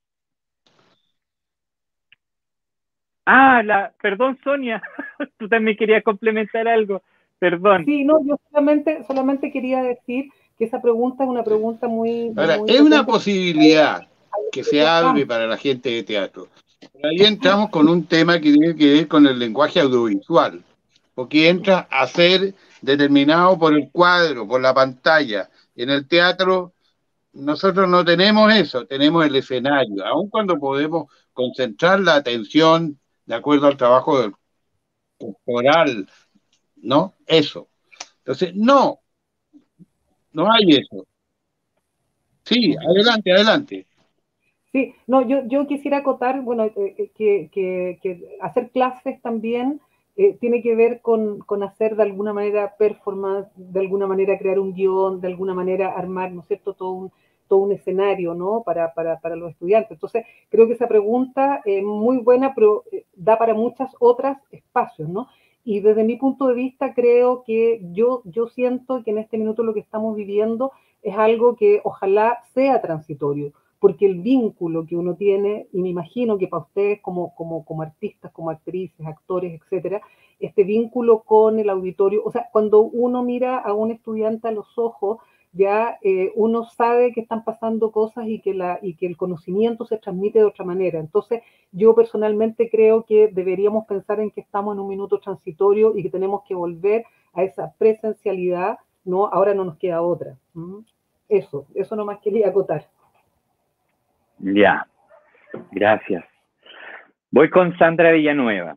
Ah, la, perdón, Sonia, tú también querías complementar algo, perdón. Sí, no, yo solamente, solamente quería decir que esa pregunta es una pregunta muy... Ahora, muy es una potente. posibilidad que se abre para la gente de teatro. Pero ahí entramos con un tema que tiene que ver con el lenguaje audiovisual, porque entra a ser determinado por el cuadro, por la pantalla. En el teatro nosotros no tenemos eso, tenemos el escenario, aun cuando podemos concentrar la atención de acuerdo al trabajo corporal, ¿no? Eso. Entonces, no, no hay eso. Sí, adelante, adelante. Sí, no, yo, yo quisiera acotar, bueno, eh, que, que, que hacer clases también eh, tiene que ver con, con hacer de alguna manera performance, de alguna manera crear un guión, de alguna manera armar, ¿no es cierto?, todo un, todo un escenario, ¿no?, para, para, para los estudiantes. Entonces, creo que esa pregunta es muy buena, pero eh, da para muchas otras espacios, ¿no? Y desde mi punto de vista, creo que yo, yo siento que en este minuto lo que estamos viviendo es algo que ojalá sea transitorio, porque el vínculo que uno tiene, y me imagino que para ustedes como, como, como artistas, como actrices, actores, etcétera, este vínculo con el auditorio, o sea, cuando uno mira a un estudiante a los ojos, ya eh, uno sabe que están pasando cosas y que, la, y que el conocimiento se transmite de otra manera. Entonces, yo personalmente creo que deberíamos pensar en que estamos en un minuto transitorio y que tenemos que volver a esa presencialidad, ¿no? Ahora no nos queda otra. ¿Mm? Eso, eso nomás quería acotar. Ya, gracias. Voy con Sandra Villanueva.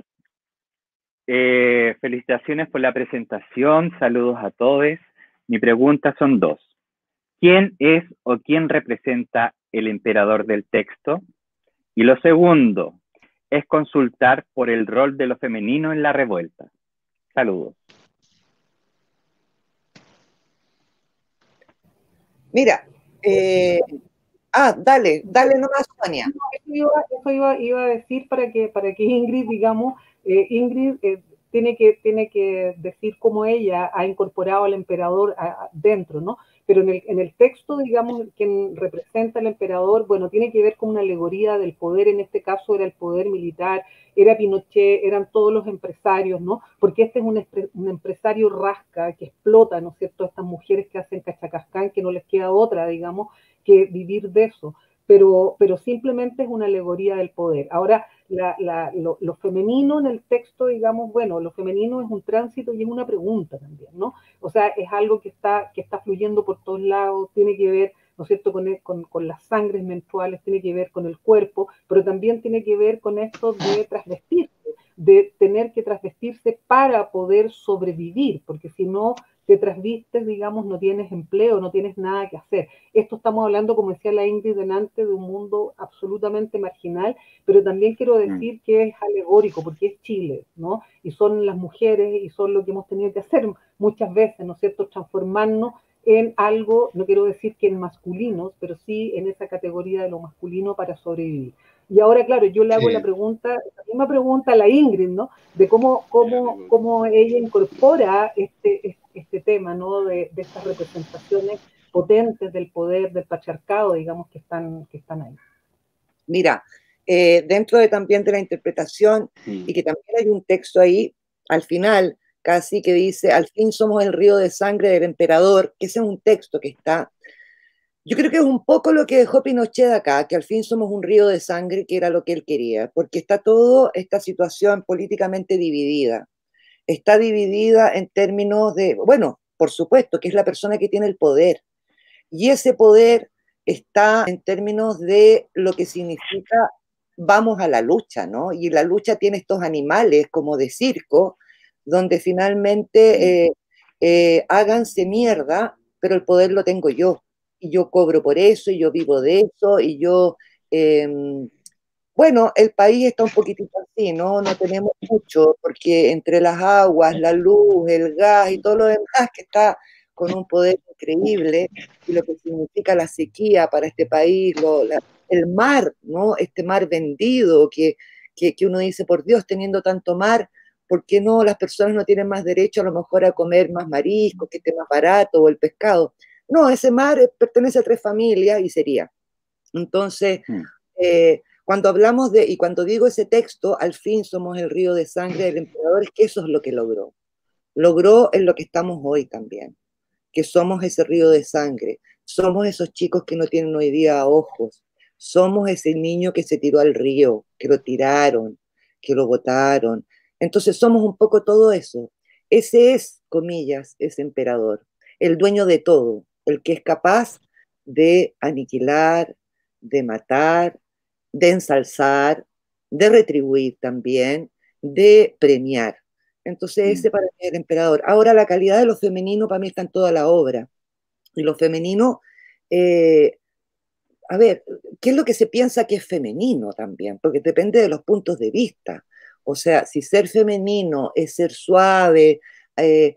Eh, felicitaciones por la presentación, saludos a todos. Mi pregunta son dos. ¿Quién es o quién representa el emperador del texto? Y lo segundo es consultar por el rol de lo femenino en la revuelta. Saludos. Mira, eh, ah, dale, dale nomás, Sonia. Eso iba, eso iba, iba a decir para que, para que Ingrid, digamos, eh, Ingrid eh, tiene, que, tiene que decir cómo ella ha incorporado al emperador a, a, dentro, ¿no? Pero en el, en el texto, digamos, quien representa al emperador, bueno, tiene que ver con una alegoría del poder, en este caso era el poder militar, era Pinochet, eran todos los empresarios, ¿no? Porque este es un, un empresario rasca que explota, ¿no es cierto?, a estas mujeres que hacen cachacascán, que no les queda otra, digamos, que vivir de eso. Pero, pero simplemente es una alegoría del poder. Ahora, la, la, lo, lo femenino en el texto, digamos, bueno, lo femenino es un tránsito y es una pregunta también, ¿no? O sea, es algo que está, que está fluyendo por todos lados, tiene que ver, ¿no es cierto?, con, el, con, con las sangres menstruales, tiene que ver con el cuerpo, pero también tiene que ver con esto de trasvestirse, de tener que trasvestirse para poder sobrevivir, porque si no te trasvistes, digamos, no tienes empleo, no tienes nada que hacer. Esto estamos hablando, como decía la Ingrid delante, de un mundo absolutamente marginal, pero también quiero decir que es alegórico, porque es Chile, ¿no? Y son las mujeres, y son lo que hemos tenido que hacer muchas veces, ¿no es cierto?, transformarnos en algo, no quiero decir que en masculinos, pero sí en esa categoría de lo masculino para sobrevivir. Y ahora, claro, yo le hago sí. la pregunta, la misma pregunta a la Ingrid, ¿no? De cómo, cómo, cómo ella incorpora este, este tema, ¿no? De, de estas representaciones potentes del poder, del patriarcado, digamos, que están, que están ahí. Mira, eh, dentro de también de la interpretación, sí. y que también hay un texto ahí, al final, casi que dice, al fin somos el río de sangre del emperador, que ese es un texto que está... Yo creo que es un poco lo que dejó Pinochet acá, que al fin somos un río de sangre, que era lo que él quería, porque está toda esta situación políticamente dividida. Está dividida en términos de, bueno, por supuesto, que es la persona que tiene el poder. Y ese poder está en términos de lo que significa vamos a la lucha, ¿no? Y la lucha tiene estos animales como de circo, donde finalmente eh, eh, háganse mierda, pero el poder lo tengo yo. Y yo cobro por eso, y yo vivo de eso, y yo... Eh, bueno, el país está un poquitito así, ¿no? No tenemos mucho, porque entre las aguas, la luz, el gas y todo lo demás que está con un poder increíble, y lo que significa la sequía para este país, lo, la, el mar, ¿no? Este mar vendido, que, que, que uno dice, por Dios, teniendo tanto mar, ¿por qué no las personas no tienen más derecho a lo mejor a comer más marisco, que esté más barato, o el pescado? No, ese mar pertenece a tres familias y sería. Entonces, mm. eh, cuando hablamos de, y cuando digo ese texto, al fin somos el río de sangre del emperador, es que eso es lo que logró. Logró en lo que estamos hoy también, que somos ese río de sangre, somos esos chicos que no tienen hoy día ojos, somos ese niño que se tiró al río, que lo tiraron, que lo botaron. Entonces somos un poco todo eso. Ese es, comillas, ese emperador, el dueño de todo, el que es capaz de aniquilar, de matar, de ensalzar, de retribuir también, de premiar. Entonces ese para mí es el emperador. Ahora la calidad de lo femenino para mí está en toda la obra. Y lo femenino, eh, a ver, ¿qué es lo que se piensa que es femenino también? Porque depende de los puntos de vista. O sea, si ser femenino es ser suave, eh,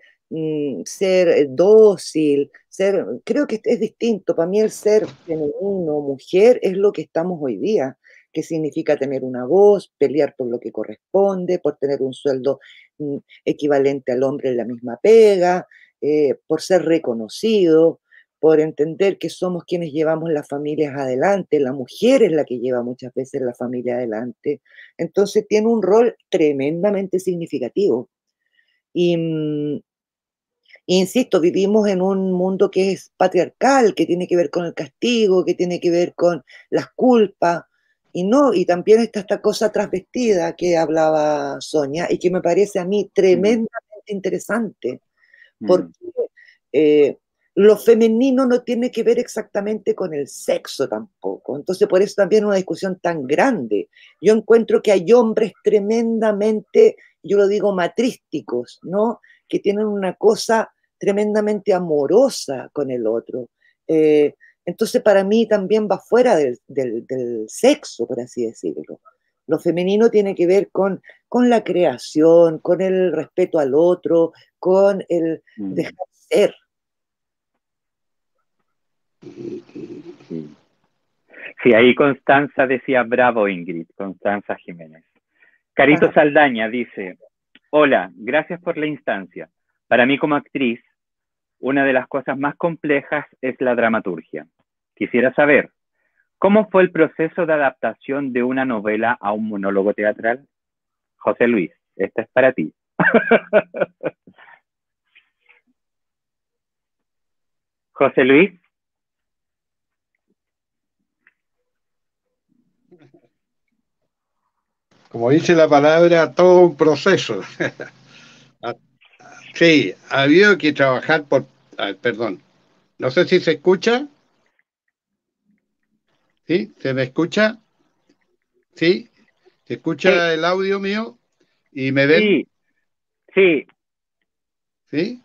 ser dócil, ser, creo que es distinto. Para mí el ser femenino, mujer, es lo que estamos hoy día, que significa tener una voz, pelear por lo que corresponde, por tener un sueldo mm, equivalente al hombre en la misma pega, eh, por ser reconocido, por entender que somos quienes llevamos las familias adelante, la mujer es la que lleva muchas veces la familia adelante. Entonces tiene un rol tremendamente significativo. Y, mm, insisto, vivimos en un mundo que es patriarcal, que tiene que ver con el castigo, que tiene que ver con las culpas, y no, y también está esta cosa transvestida que hablaba Sonia, y que me parece a mí tremendamente mm. interesante, porque eh, lo femenino no tiene que ver exactamente con el sexo tampoco, entonces por eso también una discusión tan grande. Yo encuentro que hay hombres tremendamente, yo lo digo, matrísticos, ¿no?, que tienen una cosa tremendamente amorosa con el otro. Eh, entonces para mí también va fuera del, del, del sexo, por así decirlo. Lo femenino tiene que ver con, con la creación, con el respeto al otro, con el dejar ser. Sí, ahí Constanza decía bravo, Ingrid, Constanza Jiménez. Carito Ajá. Saldaña dice, hola, gracias por la instancia. Para mí como actriz, una de las cosas más complejas es la dramaturgia. Quisiera saber, ¿cómo fue el proceso de adaptación de una novela a un monólogo teatral? José Luis, esta es para ti. José Luis. Como dice la palabra, todo un proceso. Sí, ha habido que trabajar por... Ah, perdón, no sé si se escucha. ¿Sí? ¿Se me escucha? ¿Sí? ¿Se escucha sí. el audio mío? ¿Y me ven? Sí, sí. ¿Sí?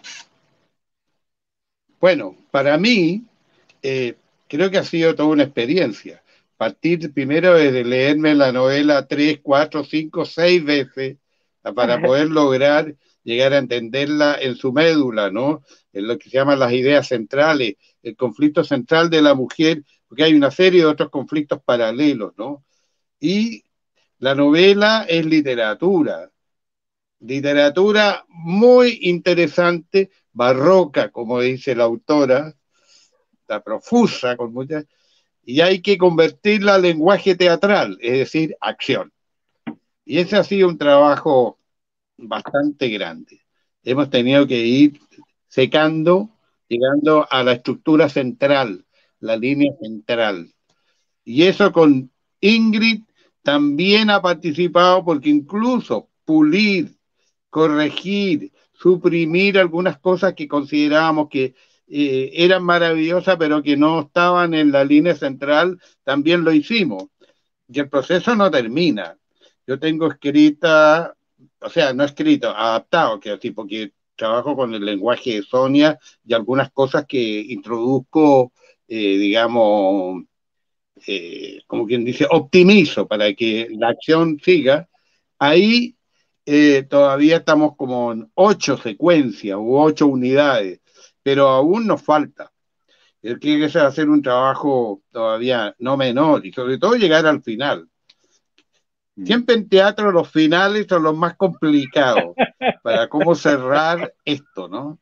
Bueno, para mí, eh, creo que ha sido toda una experiencia. Partir primero de leerme la novela tres, cuatro, cinco, seis veces para poder lograr llegar a entenderla en su médula, ¿no? En lo que se llaman las ideas centrales, el conflicto central de la mujer, porque hay una serie de otros conflictos paralelos, ¿no? Y la novela es literatura, literatura muy interesante, barroca, como dice la autora, la profusa, con muchas, y hay que convertirla al lenguaje teatral, es decir, acción. Y ese ha sido un trabajo bastante grande. Hemos tenido que ir secando, llegando a la estructura central, la línea central. Y eso con Ingrid también ha participado, porque incluso pulir, corregir, suprimir algunas cosas que considerábamos que eh, eran maravillosas, pero que no estaban en la línea central, también lo hicimos. Y el proceso no termina. Yo tengo escrita, o sea, no escrito, adaptado, que así, porque trabajo con el lenguaje de Sonia y algunas cosas que introduzco, eh, digamos, eh, como quien dice, optimizo para que la acción siga. Ahí eh, todavía estamos como en ocho secuencias u ocho unidades, pero aún nos falta. El que es hacer un trabajo todavía no menor y sobre todo llegar al final. Siempre en teatro los finales son los más complicados para cómo cerrar esto, ¿no?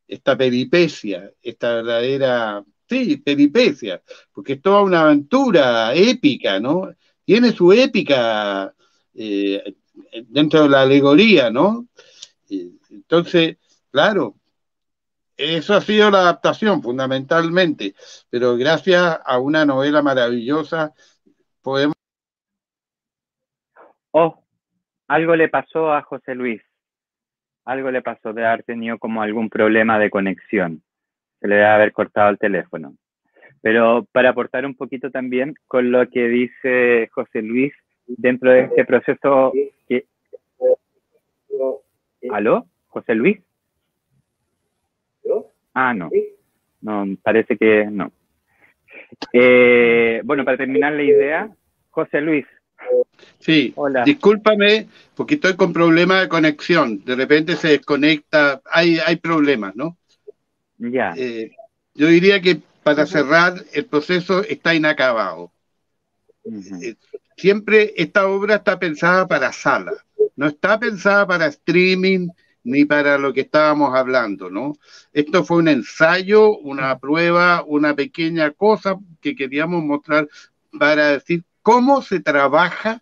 esta peripecia, esta verdadera, sí, peripecia, porque es toda una aventura épica, ¿no? Tiene su épica eh, dentro de la alegoría, ¿no? Entonces, claro, eso ha sido la adaptación fundamentalmente, pero gracias a una novela maravillosa podemos... Oh, algo le pasó a José Luis, algo le pasó de haber tenido como algún problema de conexión, se le debe haber cortado el teléfono. Pero para aportar un poquito también con lo que dice José Luis dentro de este proceso que... ¿Aló? ¿José Luis? Ah, no. No, parece que no. Eh, bueno, para terminar la idea, José Luis. Sí, hola. Discúlpame porque estoy con problemas de conexión. De repente se desconecta, hay, hay problemas, ¿no? Ya. Eh, yo diría que para cerrar, el proceso está inacabado. Uh-huh. Eh, siempre esta obra está pensada para sala, no está pensada para streaming ni para lo que estábamos hablando, ¿no? Esto fue un ensayo, una prueba, una pequeña cosa que queríamos mostrar para decir cómo se trabaja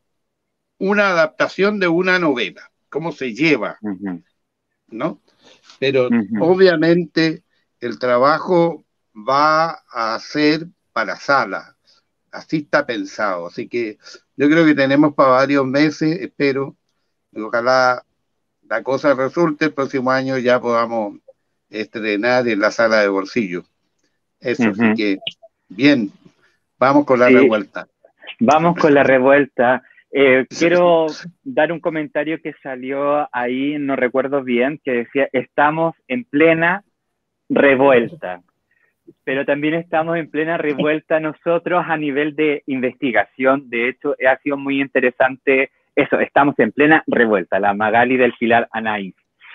una adaptación de una novela, cómo se lleva, uh-huh. ¿no? Pero uh-huh. obviamente el trabajo va a ser para sala, así está pensado, así que yo creo que tenemos para varios meses, espero, ojalá la cosa resulte, el próximo año ya podamos estrenar en la sala de bolsillo. Eso, uh-huh. Así que, bien, vamos con la sí. revuelta. Vamos con la revuelta. Eh, quiero dar un comentario que salió ahí, no recuerdo bien, que decía, estamos en plena revuelta. Pero también estamos en plena revuelta nosotros a nivel de investigación. De hecho, ha sido muy interesante eso, estamos en plena revuelta, la Magali del Pilar Anaís.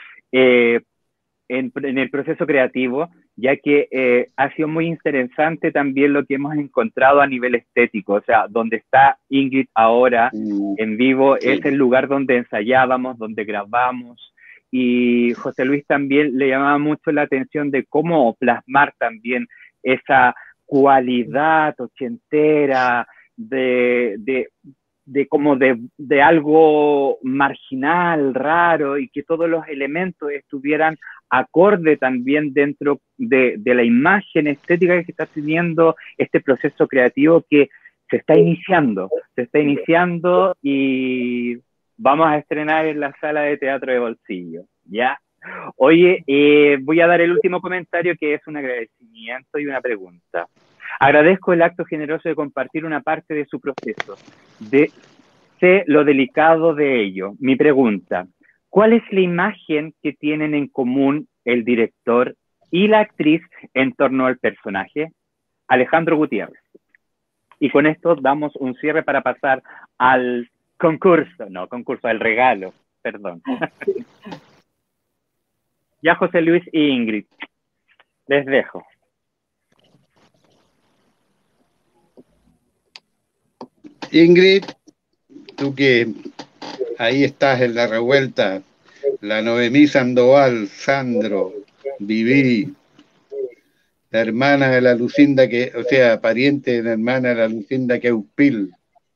Eh, en, en el proceso creativo, ya que eh, ha sido muy interesante también lo que hemos encontrado a nivel estético, o sea, donde está Ingrid ahora mm, en vivo, sí. Es el lugar donde ensayábamos, donde grabamos, y José Luis también le llamaba mucho la atención de cómo plasmar también esa cualidad ochentera de, de, de como de, de algo marginal, raro, y que todos los elementos estuvieran acorde también dentro de, de la imagen estética que está teniendo este proceso creativo que se está iniciando, se está iniciando y vamos a estrenar en la sala de teatro de bolsillo, ¿ya? Oye, eh, voy a dar el último comentario que es un agradecimiento y una pregunta. Agradezco el acto generoso de compartir una parte de su proceso. De, sé lo delicado de ello. Mi pregunta, ¿cuál es la imagen que tienen en común el director y la actriz en torno al personaje? Alejandro Gutiérrez. Y con esto damos un cierre para pasar al concurso, no, concurso, al regalo, perdón. Ya José Luis y Ingrid, les dejo. Ingrid, tú que ahí estás en la revuelta, la Noemí Sandoval, Sandro, Viví, la hermana de la Lucinda, que, o sea, pariente de la hermana de la Lucinda Queupil.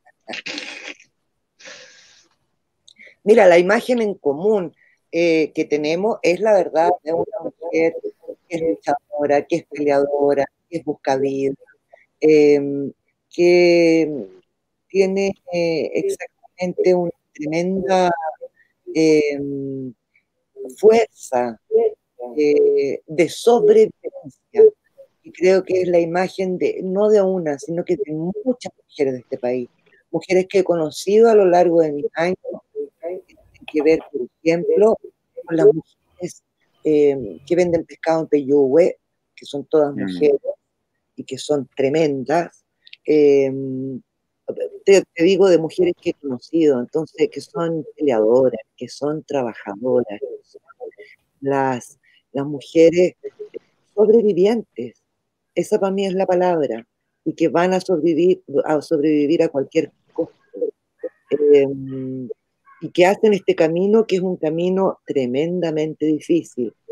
Mira, la imagen en común eh, que tenemos es la verdad de una mujer que es luchadora, que es peleadora, que es buscavida, eh, que tiene eh, exactamente una tremenda eh, fuerza eh, de sobrevivencia. Y creo que es la imagen de, no de una, sino que de muchas mujeres de este país. Mujeres que he conocido a lo largo de mis años, que tienen que ver, por ejemplo, con las mujeres eh, que venden pescado en Peyúgue, que son todas mujeres y que son tremendas. Eh, te, te digo de mujeres que he conocido, entonces, que son peleadoras, que son trabajadoras, que son las, las mujeres sobrevivientes. Esa para mí es la palabra, y que van a sobrevivir a, sobrevivir a cualquier costo. Eh, y que hacen este camino, que es un camino tremendamente difícil,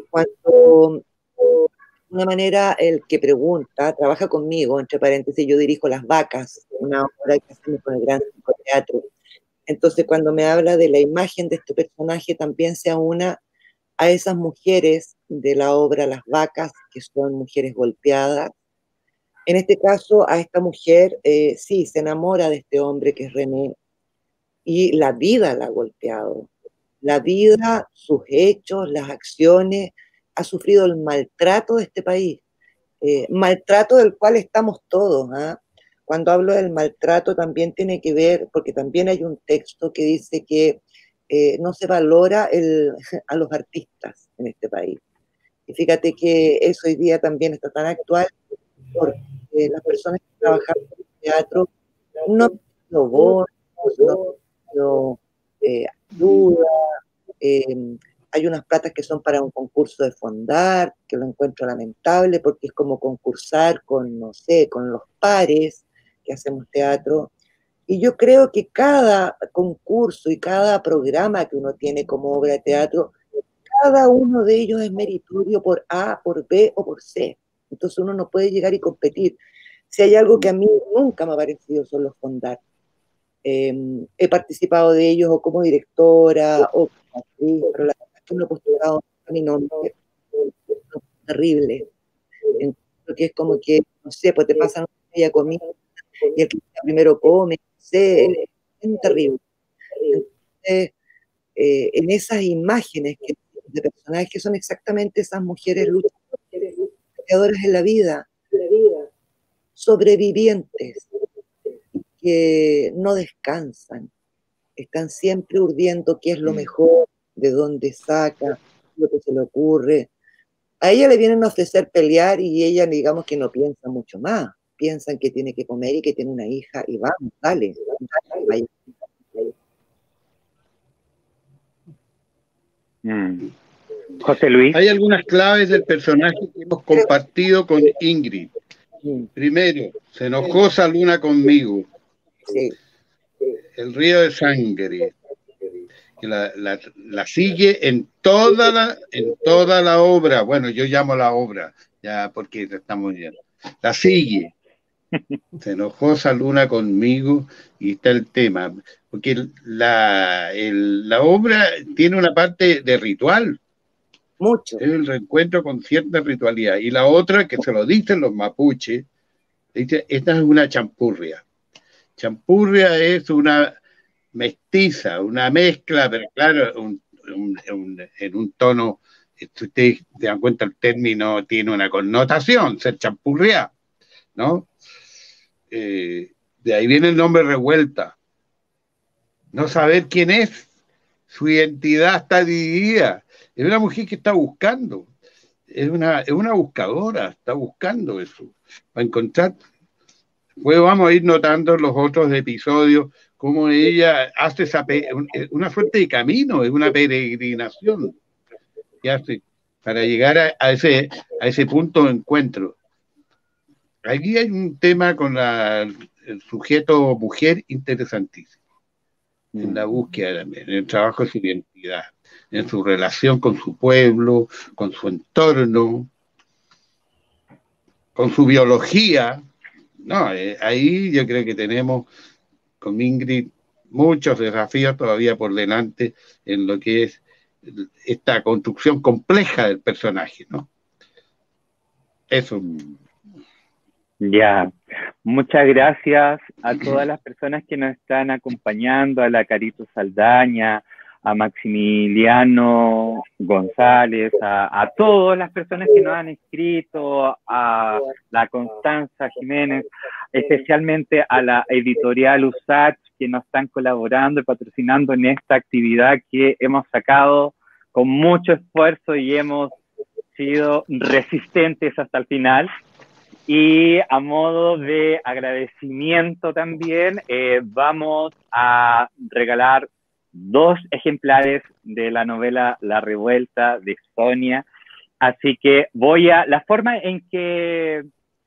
cuando de una manera el que pregunta, trabaja conmigo, entre paréntesis, yo dirijo Las Vacas, una obra que hacemos con el Gran Teatro. Entonces, cuando me habla de la imagen de este personaje, también se aúna a esas mujeres de la obra Las Vacas, que son mujeres golpeadas. En este caso, a esta mujer, eh, sí, se enamora de este hombre que es René, y la vida la ha golpeado. La vida, sus hechos, las acciones, ha sufrido el maltrato de este país, eh, maltrato del cual estamos todos. ¿eh? Cuando hablo del maltrato también tiene que ver, porque también hay un texto que dice que eh, no se valora el, a los artistas en este país. Y fíjate que eso hoy día también está tan actual, porque las personas que trabajan en el teatro no han tenido bonos, no han tenido eh, ayuda, eh, hay unas platas que son para un concurso de fondar, que lo encuentro lamentable porque es como concursar con, no sé, con los pares que hacemos teatro. Y yo creo que cada concurso y cada programa que uno tiene como obra de teatro, cada uno de ellos es meritorio por A, por B o por C. Entonces uno no puede llegar y competir. Si hay algo que a mí nunca me ha parecido son los fondar. Eh, he participado de ellos o como directora o como actriz, pero la verdad es que no he postulado a mi nombre. Es terrible. Entonces, que es como que, no sé, pues te pasan una comida y el que primero come, no sé, es terrible. Entonces, eh, en esas imágenes que, de personajes que son exactamente esas mujeres luchadoras en la vida, sobrevivientes, que no descansan, están siempre urdiendo qué es lo mejor, de dónde saca, lo que se le ocurre. A ella le vienen a ofrecer pelear y ella, digamos que no piensa mucho más. Piensan que tiene que comer y que tiene una hija y vamos, dale, dale, vaya. Mm. José Luis. Hay algunas claves del personaje que hemos compartido con Ingrid. Primero, se enojó Saluna conmigo. Sí. El río de sangre. Que la, la, la sigue en toda la, en toda la obra. Bueno, yo llamo la obra, ya porque estamos viendo. La sigue. Se enojó Saluna conmigo y está el tema. Porque la, el, la obra tiene una parte de ritual. Mucho. Es el reencuentro con cierta ritualidad. Y la otra, que se lo dicen los mapuches, dice, esta es una champurria. Champurria es una mestiza, una mezcla, pero claro, un, un, un, en un tono, si ustedes se dan cuenta, el término tiene una connotación, ser champurria, ¿no? Eh, de ahí viene el nombre revuelta. No saber quién es, su identidad está dividida. Es una mujer que está buscando, es una, es una buscadora, está buscando eso, para encontrar. Pues vamos a ir notando en los otros episodios cómo ella hace esa una suerte de camino, es una peregrinación que hace para llegar a, a, ese, a ese punto de encuentro. Aquí hay un tema con la, el sujeto mujer interesantísimo, mm. en la búsqueda también, en el trabajo de su identidad, en su relación con su pueblo, con su entorno, con su biología. No, eh, ahí yo creo que tenemos con Ingrid muchos desafíos todavía por delante en lo que es esta construcción compleja del personaje, ¿no? Eso. Ya, muchas gracias a todas las personas que nos están acompañando, a la Carito Saldaña, a Maximiliano González, a, a todas las personas que nos han escrito, a la Constanza Jiménez, especialmente a la editorial U S A C H, que nos están colaborando y patrocinando en esta actividad que hemos sacado con mucho esfuerzo y hemos sido resistentes hasta el final. Y a modo de agradecimiento también, eh, vamos a regalar dos ejemplares de la novela La Revuelta de Sonia. Así que voy a... La forma en que...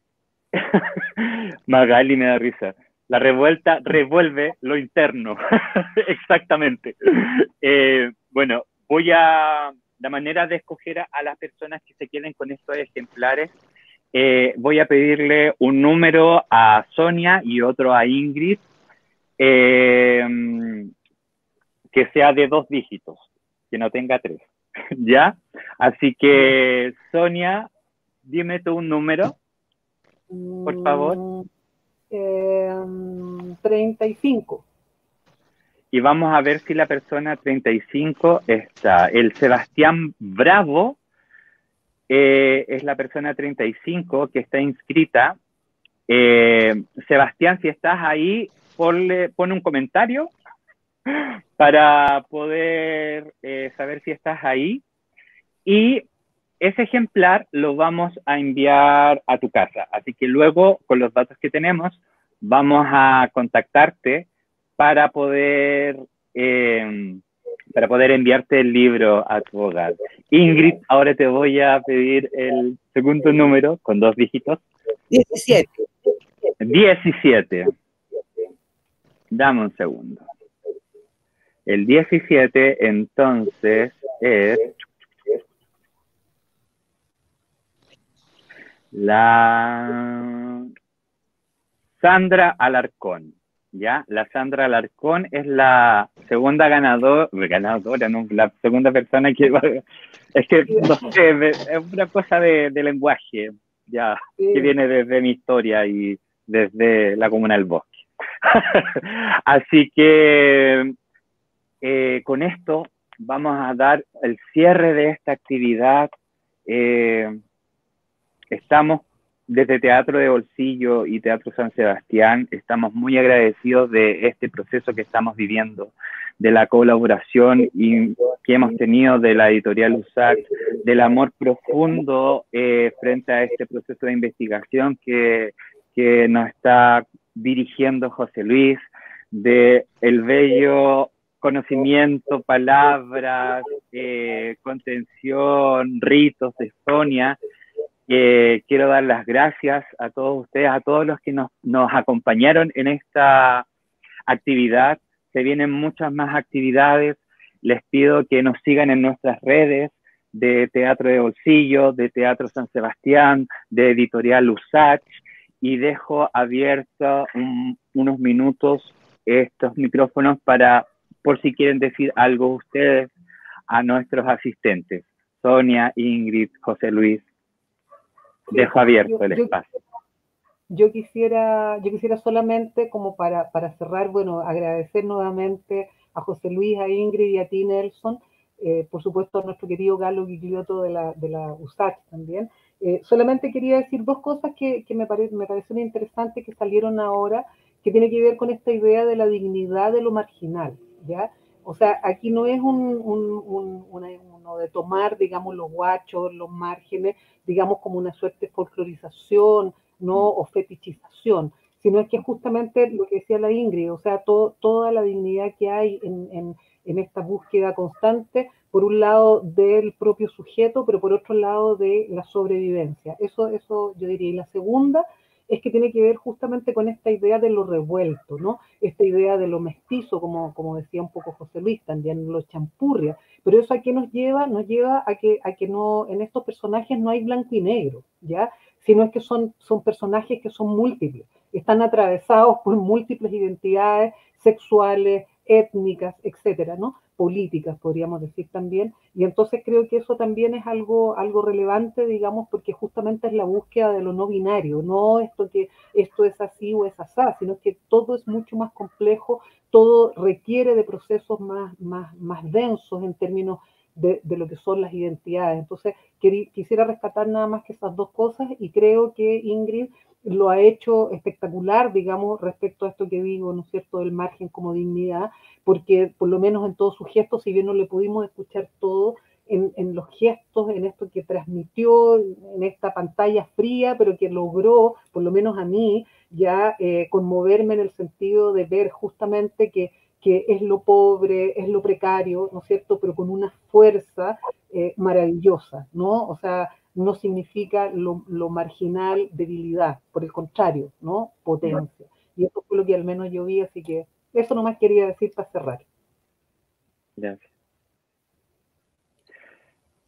Magali me da risa. La revuelta revuelve lo interno. Exactamente. Eh, bueno, voy a... la manera de escoger a, a las personas que se queden con estos ejemplares, eh, voy a pedirle un número a Sonia y otro a Ingrid, eh, que sea de dos dígitos, que no tenga tres, ¿ya? Así que, Sonia, dime tú un número, por favor. Mm, eh, treinta y cinco. Y vamos a ver si la persona treinta y cinco está. El Sebastián Bravo eh, es la persona treinta y cinco que está inscrita. Eh, Sebastián, si estás ahí, ponle, pon un comentario para poder eh, saber si estás ahí. Y ese ejemplar lo vamos a enviar a tu casa. Así que luego, con los datos que tenemos, vamos a contactarte para poder, eh, para poder enviarte el libro a tu hogar. Ingrid, ahora te voy a pedir el segundo número con dos dígitos. diecisiete. diecisiete. Dame un segundo. El diecisiete, entonces, es la Sandra Alarcón. ¿Ya? La Sandra Alarcón es la segunda ganador, ganadora, ¿no? La segunda persona que va, es que, no sé, es una cosa de, de lenguaje, ya, Sí. que viene desde mi historia y desde la Comuna del Bosque. Así que, eh, con esto vamos a dar el cierre de esta actividad. Eh, estamos desde Teatro de Bolsillo y Teatro San Sebastián, estamos muy agradecidos de este proceso que estamos viviendo, de la colaboración y que hemos tenido de la editorial U S A C, del amor profundo eh, frente a este proceso de investigación que, que nos está dirigiendo José Luis, de el bello conocimiento, palabras, eh, contención, ritos de Sonia. Eh, quiero dar las gracias a todos ustedes, a todos los que nos, nos acompañaron en esta actividad. Se vienen muchas más actividades. Les pido que nos sigan en nuestras redes de Teatro de Bolsillo, de Teatro San Sebastián, de Editorial U S A C, y dejo abiertos un, unos minutos estos micrófonos para, por si quieren decir algo ustedes a nuestros asistentes, Sonia, Ingrid, José Luis. Dejo abierto yo, el yo, espacio. Yo quisiera, yo quisiera solamente, como para, para cerrar, bueno, agradecer nuevamente a José Luis, a Ingrid y a ti, Nelson, eh, por supuesto a nuestro querido Galo Gigliotto de la, de la U S A C también. Eh, solamente quería decir dos cosas que, que me, pare, me parecen interesantes que salieron ahora, que tiene que ver con esta idea de la dignidad de lo marginal, ¿ya? O sea, aquí no es un, un, un, una, uno de tomar, digamos, los guachos, los márgenes, digamos, como una suerte de folclorización, no, o fetichización, sino es que justamente lo que decía la Ingrid, o sea, todo, toda la dignidad que hay en, en, en esta búsqueda constante, por un lado del propio sujeto, pero por otro lado de la sobrevivencia. Eso, eso yo diría. Y la segunda es que tiene que ver justamente con esta idea de lo revuelto, ¿no? Esta idea de lo mestizo, como, como decía un poco José Luis, también lo champurria. Pero eso a qué nos lleva? Nos lleva a que, a que no, en estos personajes no hay blanco y negro, ¿ya? Sino es que son, son personajes que son múltiples, están atravesados por múltiples identidades sexuales, étnicas, etcétera, ¿no? Políticas, podríamos decir también, y entonces creo que eso también es algo, algo relevante, digamos, porque justamente es la búsqueda de lo no binario, no esto que esto es así o es asá, sino que todo es mucho más complejo, todo requiere de procesos más, más, más densos en términos de, de lo que son las identidades. Entonces, quisiera rescatar nada más que esas dos cosas y creo que Ingrid lo ha hecho espectacular, digamos, respecto a esto que digo, ¿no es cierto?, del margen como dignidad, porque por lo menos en todos sus gestos, si bien no le pudimos escuchar todo, en, en los gestos, en esto que transmitió, en esta pantalla fría, pero que logró, por lo menos a mí, ya eh, conmoverme en el sentido de ver justamente que que es lo pobre, es lo precario, ¿no es cierto?, pero con una fuerza eh, maravillosa, ¿no? O sea, no significa lo, lo marginal debilidad, por el contrario, ¿no? Potencia. Y eso fue lo que al menos yo vi, así que eso nomás quería decir para cerrar. Gracias.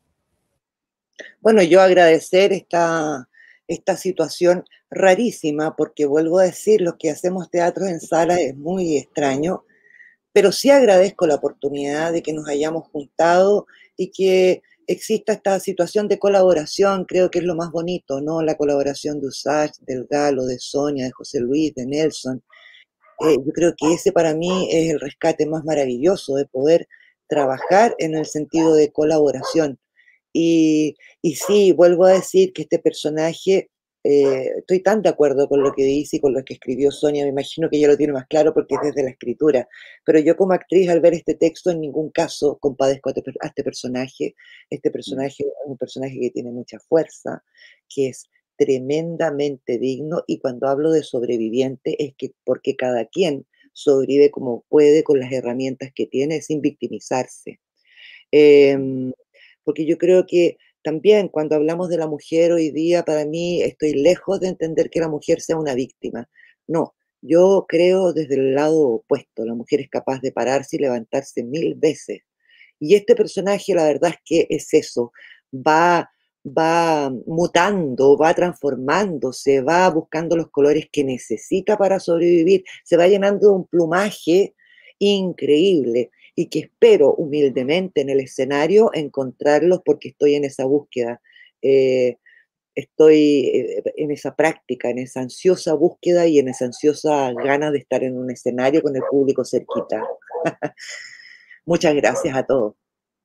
Bueno, yo agradecer esta, esta situación rarísima, porque vuelvo a decir, los que hacemos teatro en sala es muy extraño, pero sí agradezco la oportunidad de que nos hayamos juntado y que exista esta situación de colaboración, creo que es lo más bonito, ¿no? La colaboración de Usach, del Galo, de Sonia, de José Luis, de Nelson. Eh, yo creo que ese para mí es el rescate más maravilloso, de poder trabajar en el sentido de colaboración. Y, y sí, vuelvo a decir que este personaje, eh, estoy tan de acuerdo con lo que dice y con lo que escribió Sonia, me imagino que ella lo tiene más claro porque es desde la escritura, pero yo como actriz al ver este texto en ningún caso compadezco a este, a este personaje. Este personaje es un personaje que tiene mucha fuerza, que es tremendamente digno, y cuando hablo de sobreviviente es que porque cada quien sobrevive como puede con las herramientas que tiene sin victimizarse. Eh, porque yo creo que también cuando hablamos de la mujer hoy día, para mí estoy lejos de entender que la mujer sea una víctima. No, yo creo desde el lado opuesto, la mujer es capaz de pararse y levantarse mil veces. Y este personaje, la verdad es que es eso, va, va mutando, va transformándose, va buscando los colores que necesita para sobrevivir, se va llenando de un plumaje increíble y que espero humildemente en el escenario encontrarlos porque estoy en esa búsqueda. Eh, estoy eh, en esa práctica, en esa ansiosa búsqueda y en esa ansiosa gana de estar en un escenario con el público cerquita. Muchas gracias a todos.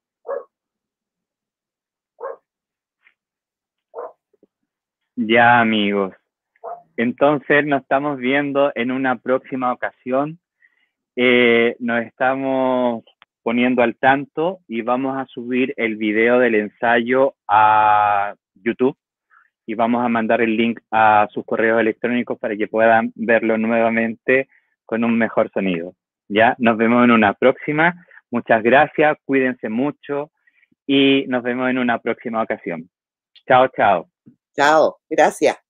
Ya, amigos. Entonces nos estamos viendo en una próxima ocasión. Eh, nos estamos poniendo al tanto y vamos a subir el video del ensayo a YouTube y vamos a mandar el link a sus correos electrónicos para que puedan verlo nuevamente con un mejor sonido. Ya, nos vemos en una próxima. Muchas gracias, cuídense mucho y nos vemos en una próxima ocasión. Chao, chao. Chao, gracias.